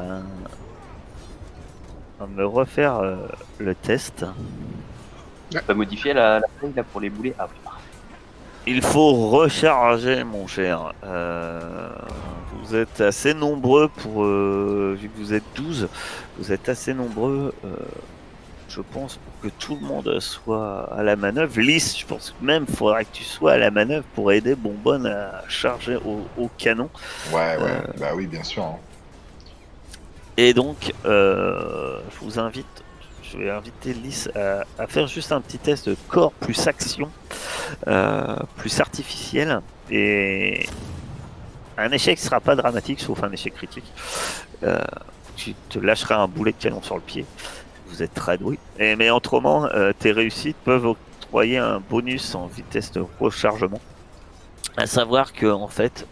[SPEAKER 1] me refaire le test.
[SPEAKER 4] On peut modifier la feuille là pour les boulets. Ah oui, parfait.
[SPEAKER 1] Il faut recharger, mon cher. Vous êtes assez nombreux pour... vu que vous êtes 12, vous êtes assez nombreux, je pense, pour que tout le monde soit à la manœuvre. Lys, je pense que même faudrait que tu sois à la manœuvre pour aider Bonbonne à charger au canon.
[SPEAKER 5] Ouais, bah oui, bien sûr. Hein.
[SPEAKER 1] Et donc, je vous invite... je vais inviter Lys à faire juste un petit test de corps plus action, plus artificiel. Et un échec sera pas dramatique, sauf un échec critique. Tu te lâcheras un boulet de canon sur le pied. Vous êtes très doué. Mais autrement, tes réussites peuvent octroyer un bonus en vitesse de rechargement. À savoir que en fait,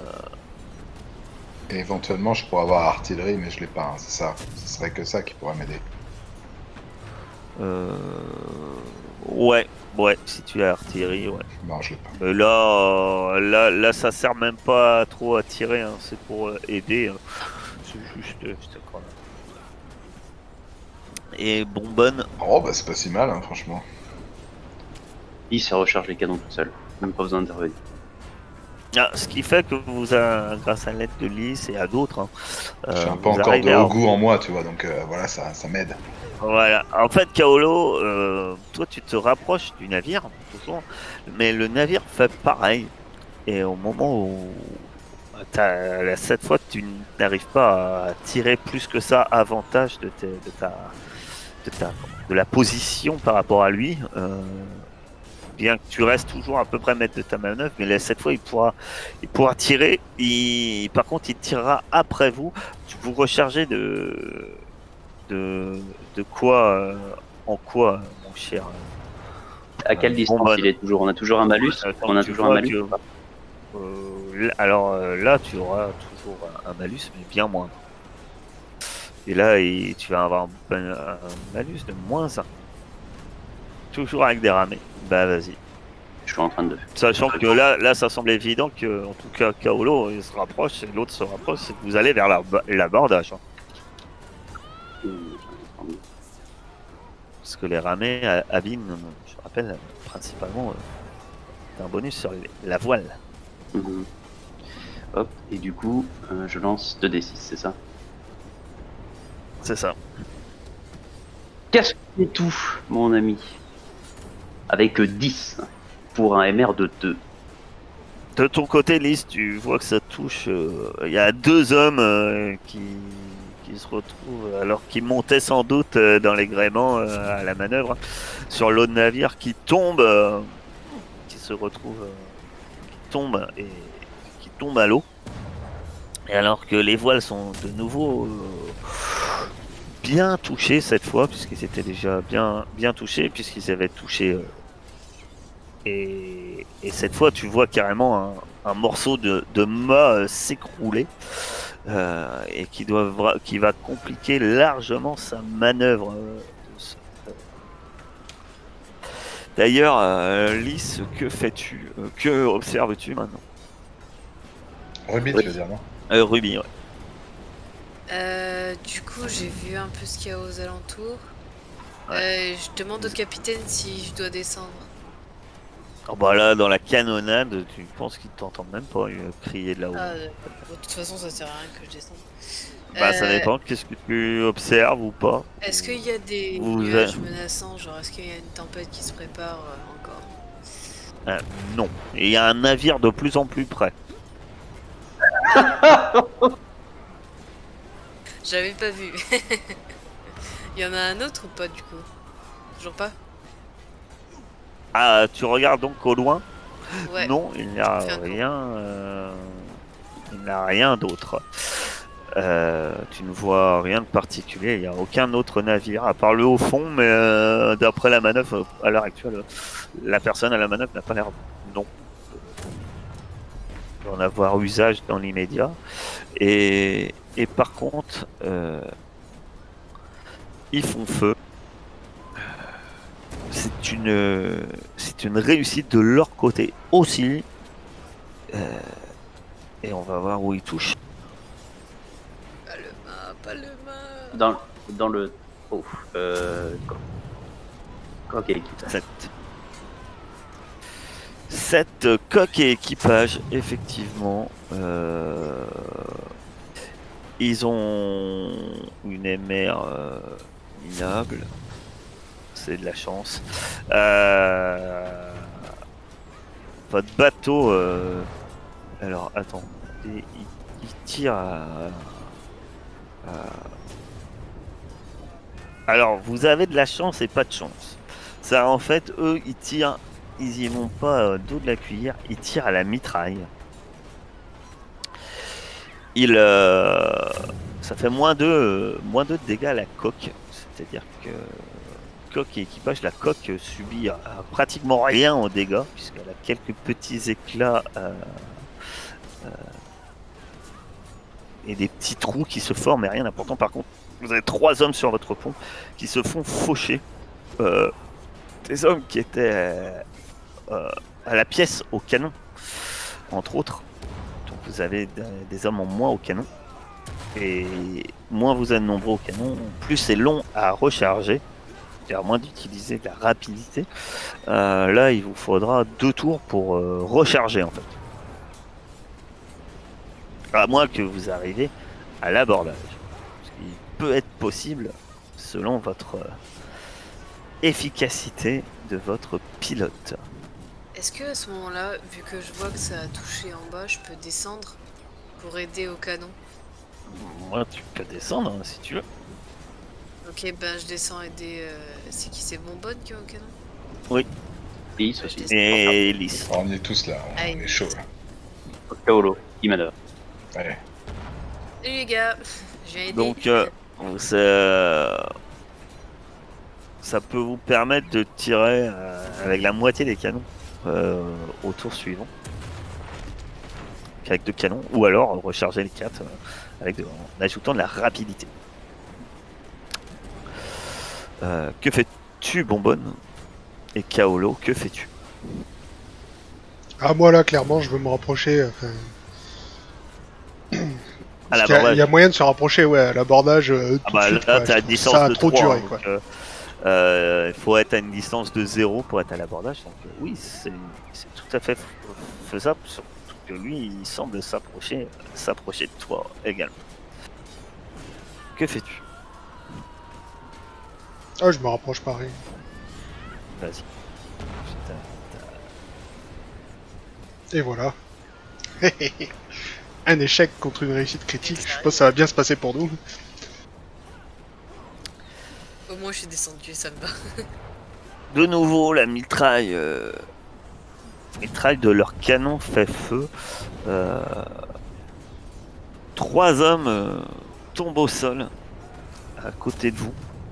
[SPEAKER 5] Et éventuellement, je pourrais avoir artillerie, mais je l'ai pas, hein, c'est ça. Ce serait que ça qui pourrait m'aider.
[SPEAKER 1] ouais, si tu as artillerie, ouais.
[SPEAKER 5] Non, je l'ai pas.
[SPEAKER 1] Mais là, ça sert même pas trop à tirer, hein. C'est pour aider. C'est juste, quoi. Et bonbonne.
[SPEAKER 5] Oh, bah c'est pas si mal, hein, franchement.
[SPEAKER 4] Il se recharge les canons tout seul. Même pas besoin d'intervenir.
[SPEAKER 1] Ah, ce qui fait que vous, grâce à l'aide de Lys et à d'autres, hein,
[SPEAKER 5] J'ai un
[SPEAKER 1] vous
[SPEAKER 5] peu encore
[SPEAKER 1] arrivez
[SPEAKER 5] de
[SPEAKER 1] à-
[SPEAKER 5] haut goût en moi, tu vois, donc voilà, ça m'aide.
[SPEAKER 1] Voilà. En fait, Kaolo, toi, tu te rapproches du navire, toujours, mais le navire fait pareil. Et au moment où cette fois, tu n'arrives pas à tirer plus que ça avantage de la position par rapport à lui. Bien que tu restes toujours à peu près maître de ta manœuvre, mais là, cette fois, il pourra tirer. Par contre, il tirera après vous. Vous rechargez de quoi en quoi, mon cher.
[SPEAKER 4] À quelle distance
[SPEAKER 1] bonbonne.
[SPEAKER 4] il est toujours? On a toujours un malus?
[SPEAKER 1] Attends,
[SPEAKER 4] On a
[SPEAKER 1] tu
[SPEAKER 4] toujours un
[SPEAKER 1] vois
[SPEAKER 4] malus
[SPEAKER 1] que-
[SPEAKER 4] ou pas?
[SPEAKER 1] alors là, tu auras toujours un malus, mais bien moindre. Et là, tu vas avoir un malus de -1. Toujours avec des ramés. Bah vas-y.
[SPEAKER 4] Je suis en train de...
[SPEAKER 1] Sachant que là, ça semble évident que, en tout cas, Kaolo il se rapproche et l'autre se rapproche, c'est que vous allez vers l'abordage. Hein. Parce que les ramés abîment, je rappelle, principalement un bonus sur la voile.
[SPEAKER 4] Mhm. Hop, et du coup, je lance 2d6, c'est ça?
[SPEAKER 1] C'est ça.
[SPEAKER 4] Qu'est-ce que c'est tout, mon ami? Avec 10 pour un MR de 2.
[SPEAKER 1] De ton côté, Lys, tu vois que ça touche. Il y a 2 hommes qui se retrouvent, alors qu'ils montaient sans doute dans les gréements à la manœuvre, hein, sur l'autre navire qui tombe, qui se retrouve, qui tombe à l'eau. Et alors que les voiles sont de nouveau bien touchés cette fois, puisqu'ils étaient déjà bien touchés, puisqu'ils avaient touché. Et cette fois, tu vois carrément un morceau de mât s'écrouler et qui va compliquer largement sa manœuvre. D'ailleurs, Lys, que fais-tu? Que observes-tu maintenant?
[SPEAKER 5] Ruby, tu veux dire, non?
[SPEAKER 1] Ruby, ouais.
[SPEAKER 3] Du coup, j'ai vu un peu ce qu'il y a aux alentours. Je demande au capitaine si je dois descendre.
[SPEAKER 1] Oh bah là, dans la canonnade, tu penses qu'ils t'entendent même pas crier de là-haut.
[SPEAKER 3] De toute façon, ça sert à rien que je descende.
[SPEAKER 1] Bah ça dépend, qu'est-ce que tu observes ou pas.
[SPEAKER 3] Est-ce qu'il y a des nuages menaçants? Genre, est-ce qu'il y a une tempête qui se prépare encore?
[SPEAKER 1] Non. Et il y a un navire de plus en plus près.
[SPEAKER 3] J'avais pas vu. Il y en a un autre ou pas du coup? Toujours pas?
[SPEAKER 1] Ah, tu regardes donc au loin?
[SPEAKER 3] Ouais.
[SPEAKER 1] Non, il n'y a rien d'autre. Tu ne vois rien de particulier, il n'y a aucun autre navire, à part le haut fond, mais d'après la manœuvre, à l'heure actuelle, la personne à la manœuvre n'a pas l'air d'en avoir usage dans l'immédiat. Et par contre, ils font feu. C'est une réussite de leur côté aussi. Et on va voir où ils touchent.
[SPEAKER 3] Pas le mât.
[SPEAKER 4] Dans le... Oh, coque et équipage.
[SPEAKER 1] 7 coques et équipage, effectivement. Ils ont une MR minable. C'est de la chance. Votre bateau... Alors, attends. Il tire Alors, vous avez de la chance et pas de chance. Ça, en fait, eux, ils tirent, ils y vont pas dos de la cuillère, ils tirent à la mitraille. Ça fait moins 2 de dégâts à la coque. C'est-à-dire que coque et équipage, la coque subit pratiquement rien en dégâts, puisqu'elle a quelques petits éclats et des petits trous qui se forment et rien d'important. Par contre, vous avez 3 hommes sur votre pont qui se font faucher. Des hommes qui étaient à la pièce au canon, entre autres. Donc vous avez des hommes en moins au canon. Et moins vous êtes nombreux au canon, plus c'est long à recharger. À moins d'utiliser de la rapidité. Là, il vous faudra 2 tours pour recharger en fait. À moins que vous arriviez à l'abordage. Ce qui peut être possible selon votre efficacité de votre pilote.
[SPEAKER 3] Est-ce que à ce moment-là, vu que je vois que ça a touché en bas, je peux descendre pour aider au canon?
[SPEAKER 1] Moi, tu peux descendre hein, si tu veux.
[SPEAKER 3] Ok, ben je descends aider. C'est qui? C'est Bonbonne qui est au canon?
[SPEAKER 1] Oui.
[SPEAKER 4] Lys aussi.
[SPEAKER 1] Et Lys.
[SPEAKER 5] On y est tous là, on
[SPEAKER 3] Aïe.
[SPEAKER 5] est chaud. Là.
[SPEAKER 4] Kaolo, qui manœuvre.
[SPEAKER 5] Ouais.
[SPEAKER 3] Salut les gars, j'ai aidé.
[SPEAKER 1] Donc, ça peut vous permettre de tirer avec la moitié des canons au tour suivant. Avec 2 canons, ou alors recharger les 4 en ajoutant de la rapidité. Que fais-tu, Bonbonne? Et Kaolo, que fais-tu?
[SPEAKER 2] Ah, moi là, clairement, je veux me rapprocher. Enfin...
[SPEAKER 1] À
[SPEAKER 2] Parce qu'il y a-
[SPEAKER 1] l'abordage.
[SPEAKER 2] il y a moyen de se rapprocher, ouais, à l'abordage. Tout
[SPEAKER 1] Ah bah
[SPEAKER 2] de suite,
[SPEAKER 1] là,
[SPEAKER 2] quoi.
[SPEAKER 1] t'es à
[SPEAKER 2] Je trouve
[SPEAKER 1] distance
[SPEAKER 2] ça
[SPEAKER 1] de
[SPEAKER 2] trop
[SPEAKER 1] 3,
[SPEAKER 2] duré,
[SPEAKER 1] hein,
[SPEAKER 2] quoi.
[SPEAKER 1] donc, il faut être à une distance de 0 pour être à l'abordage. Donc oui, c'est tout à fait faisable, surtout que lui, il semble s'approcher de toi également. Que fais-tu?
[SPEAKER 2] Ah, je me rapproche pareil.
[SPEAKER 1] Vas-y.
[SPEAKER 2] Et voilà. Un échec contre une réussite critique. Je pense que ça va bien se passer pour nous.
[SPEAKER 3] Au moins je suis descendu, ça me va.
[SPEAKER 1] De nouveau, la mitraille de leur canon fait feu. 3 hommes tombent au sol à côté de vous.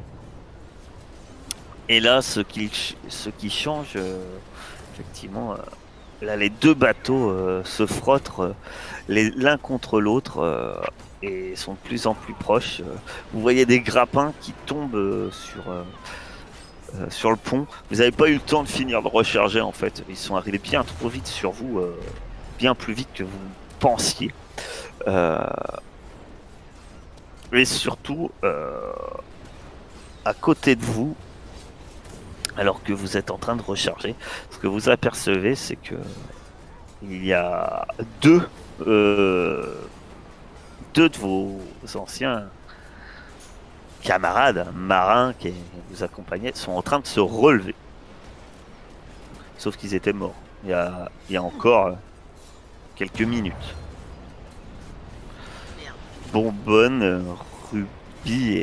[SPEAKER 1] Et là, ce qui change, effectivement, là, les 2 bateaux se frottent l'un contre l'autre et sont de plus en plus proches. Vous voyez des grappins qui tombent sur le pont. Vous n'avez pas eu le temps de finir de recharger en fait. Ils sont arrivés bien trop vite sur vous, bien plus vite que vous pensiez. Et surtout, à côté de vous, alors que vous êtes en train de recharger, ce que vous apercevez, c'est que il y a 2 de vos anciens camarades marins qui vous accompagnaient sont en train de se relever. Sauf qu'ils étaient morts il y a encore quelques minutes.
[SPEAKER 3] Merde.
[SPEAKER 1] Bonbonne, Ruby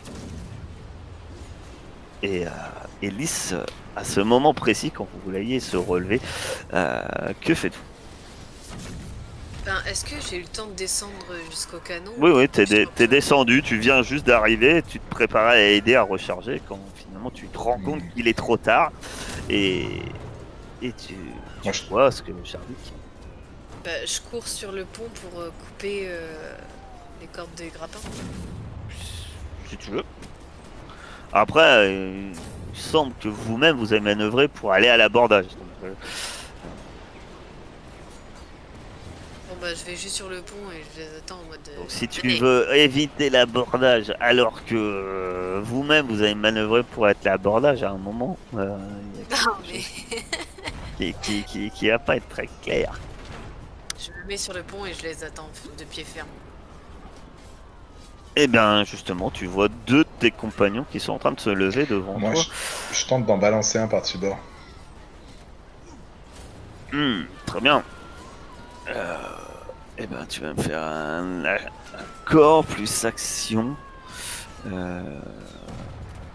[SPEAKER 1] et Lys, à ce moment précis, quand vous voyez se relever, que faites-vous?
[SPEAKER 3] Ben, est-ce que j'ai eu le temps de descendre jusqu'au canon?
[SPEAKER 1] Oui, t'es descendu, tu viens juste d'arriver, tu te préparais à aider à recharger quand finalement tu te rends compte qu'il est trop tard et tu vois ce que Charlie.
[SPEAKER 3] Ben, je cours sur le pont pour couper les cordes des grappins.
[SPEAKER 1] Si tu veux. Après, il semble que vous-même vous avez manœuvré pour aller à l'abordage. Donc,
[SPEAKER 3] Bon bah je vais juste sur le pont et je les attends en mode...
[SPEAKER 1] donc si tu
[SPEAKER 3] allez.
[SPEAKER 1] veux éviter l'abordage alors que vous-même vous avez manœuvré pour être l'abordage à un moment, il y a
[SPEAKER 3] Non mais...
[SPEAKER 1] qui va pas être très clair.
[SPEAKER 3] Je me mets sur le pont et je les attends de pied ferme.
[SPEAKER 1] Et bien justement, tu vois 2 de tes compagnons qui sont en train de se lever devant
[SPEAKER 5] Moi,
[SPEAKER 1] toi.
[SPEAKER 5] je tente d'en balancer un par-dessus bord.
[SPEAKER 1] Très bien. Et ben tu vas me faire un corps plus action.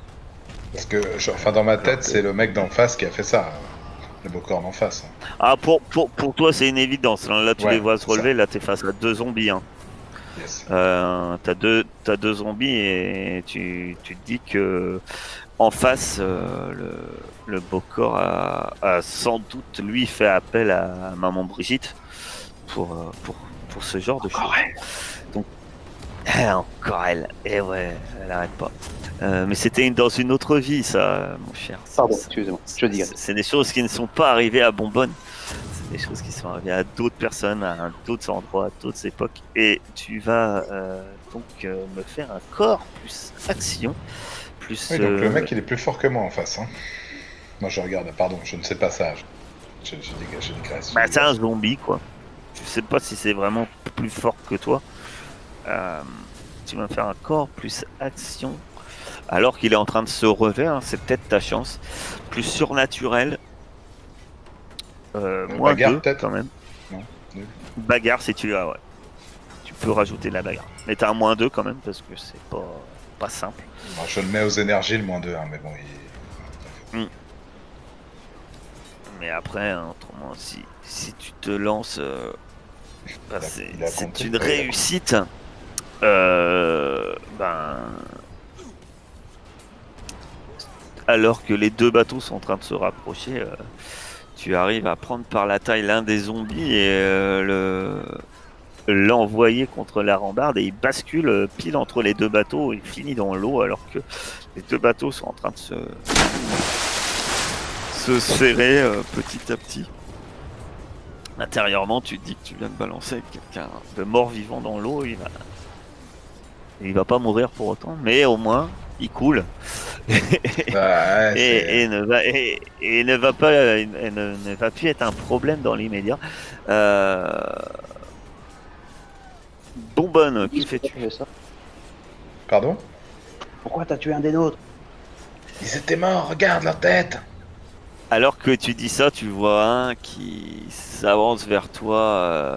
[SPEAKER 5] Parce que, enfin, dans ma tête, c'est le mec d'en face qui a fait ça. Le Bokor d'en face.
[SPEAKER 1] Ah, pour toi, c'est une évidence. Là, tu
[SPEAKER 5] Ouais,
[SPEAKER 1] les vois se
[SPEAKER 5] c'est
[SPEAKER 1] relever. Là, t'es face à 2 zombies. Hein.
[SPEAKER 5] Yes.
[SPEAKER 1] T'as deux zombies et tu te dis que en face, le Bokor a sans doute, lui, fait appel à Maman Brigitte pour ce genre de choses. Donc, encore elle. Et ouais, elle arrête pas. Mais c'était dans une autre vie, ça, mon cher.
[SPEAKER 4] Pardon, excusez-moi, je digresse.
[SPEAKER 1] C'est des choses qui ne sont pas arrivées à Bonbonne. C'est des choses qui sont arrivées à d'autres personnes, à d'autres endroits, à d'autres époques. Et tu vas donc me faire un corps plus action, plus.
[SPEAKER 5] Oui, donc le mec, il est plus fort que moi en face. Hein. Moi, je regarde. Pardon, je ne sais pas ça. Je digresse.
[SPEAKER 1] Bah, c'est un zombie, quoi. Je sais pas si c'est vraiment plus fort que toi. Tu vas me faire un corps plus action. Alors qu'il est en train de se relever, hein, c'est peut-être ta chance. Plus surnaturel. Moins
[SPEAKER 5] bagarre,
[SPEAKER 1] 2
[SPEAKER 5] peut-être
[SPEAKER 1] quand même.
[SPEAKER 5] Non, nul.
[SPEAKER 1] Bagarre si tu as, ouais. Tu peux rajouter de la bagarre. Mais t'as un moins 2 quand même parce que c'est pas simple.
[SPEAKER 5] Bon, je le mets aux énergies, le -2, hein, mais bon,
[SPEAKER 1] Mais après, hein, autrement, si tu te lances, bah, c'est une réussite. Alors que les 2 bateaux sont en train de se rapprocher, tu arrives à prendre par la taille l'un des zombies et l'envoyer contre la rambarde et il bascule pile entre les 2 bateaux et il finit dans l'eau alors que les 2 bateaux sont en train de se serrer petit à petit. Intérieurement, tu te dis que tu viens de balancer quelqu'un de mort-vivant dans l'eau, il va pas mourir pour autant, mais au moins il coule. Et ne va plus être un problème dans l'immédiat. Bonbonne, qui fais-tu?
[SPEAKER 4] ça?
[SPEAKER 5] Pardon?
[SPEAKER 4] Pourquoi t'as tué un des nôtres?
[SPEAKER 5] Ils étaient morts, regarde leur tête!
[SPEAKER 1] Alors que tu dis ça, tu vois un qui s'avance vers toi,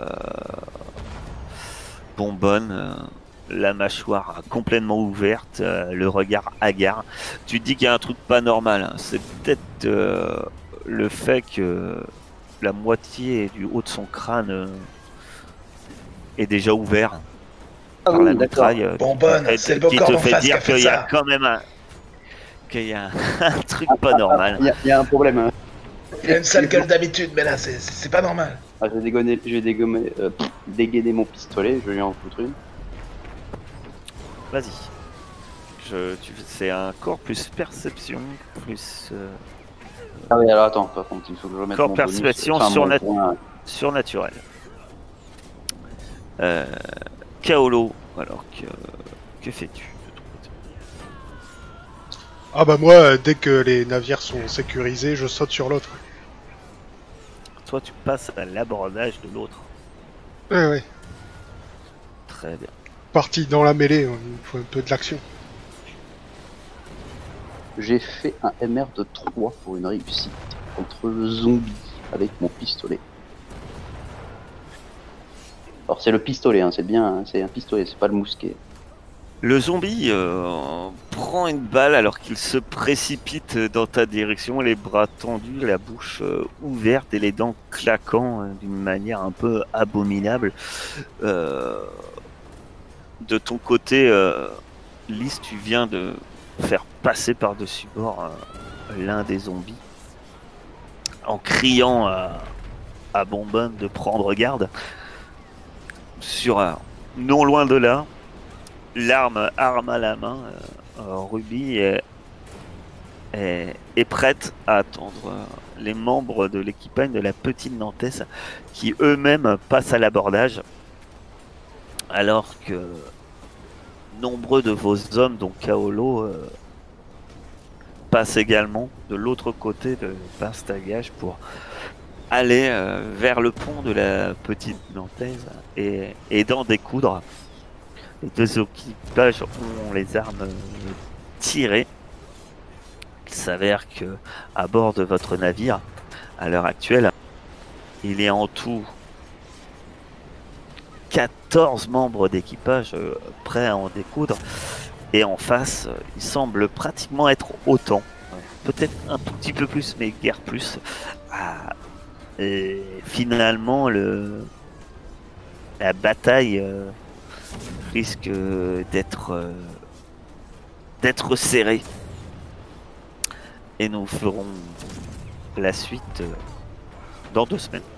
[SPEAKER 1] Bonbonne, la mâchoire complètement ouverte, le regard hagard. Tu te dis qu'il y a un truc pas normal. Hein. C'est peut-être le fait que la moitié du haut de son crâne est déjà ouvert par la mitraille.
[SPEAKER 5] Bonbonne, c'est le
[SPEAKER 1] qui
[SPEAKER 5] Bokor
[SPEAKER 1] te
[SPEAKER 5] d'en
[SPEAKER 1] fait
[SPEAKER 5] face qui
[SPEAKER 1] dire
[SPEAKER 5] a fait
[SPEAKER 1] qu'il y a
[SPEAKER 5] ça!
[SPEAKER 1] quand même qu'il y a un truc pas normal.
[SPEAKER 4] Il y a un problème. Hein.
[SPEAKER 5] Il a une sale gueule d'habitude, mais là, c'est pas normal.
[SPEAKER 4] Ah, je vais dégainer mon pistolet, je vais lui en foutre une.
[SPEAKER 1] Vas-y. C'est un corps plus perception, plus
[SPEAKER 4] Ah oui, alors attends, par contre, il faut que je remette
[SPEAKER 1] corps
[SPEAKER 4] mon
[SPEAKER 1] perception
[SPEAKER 4] bonus, enfin, mon point.
[SPEAKER 1] surnaturel. Kaolo, alors que fais-tu de ton côté?
[SPEAKER 2] Ah bah moi, dès que les navires sont sécurisés, je saute sur l'autre.
[SPEAKER 1] Toi, tu passes à l'abordage de l'autre.
[SPEAKER 2] Ouais.
[SPEAKER 1] Très bien.
[SPEAKER 2] Parti dans la mêlée, il faut un peu de l'action.
[SPEAKER 4] J'ai fait un MR de 3 pour une réussite contre le zombie avec mon pistolet. Alors c'est le pistolet, hein, c'est bien, hein, c'est un pistolet, c'est pas le mousquet.
[SPEAKER 1] Le zombie prend une balle alors qu'il se précipite dans ta direction, les bras tendus, la bouche ouverte et les dents claquant d'une manière un peu abominable. De ton côté, Lys, tu viens de faire passer par-dessus bord l'un des zombies en criant à Bonbonne de prendre garde. Non loin de là, arme à la main, Ruby est prête à attendre les membres de l'équipage de la petite Nantes qui eux-mêmes passent à l'abordage alors que nombreux de vos hommes, dont Kaolo, passent également de l'autre côté de Bastagage pour aller vers le pont de la petite Nantaise et d'en découdre. Les 2 équipages ont les armes tirées. Il s'avère que à bord de votre navire, à l'heure actuelle, il y a en tout 14 membres d'équipage prêts à en découdre. Et en face, il semble pratiquement être autant. Peut-être un tout petit peu plus, mais guère plus. Ah, et finalement, la bataille risque d'être serrée. Et nous ferons la suite dans 2 semaines.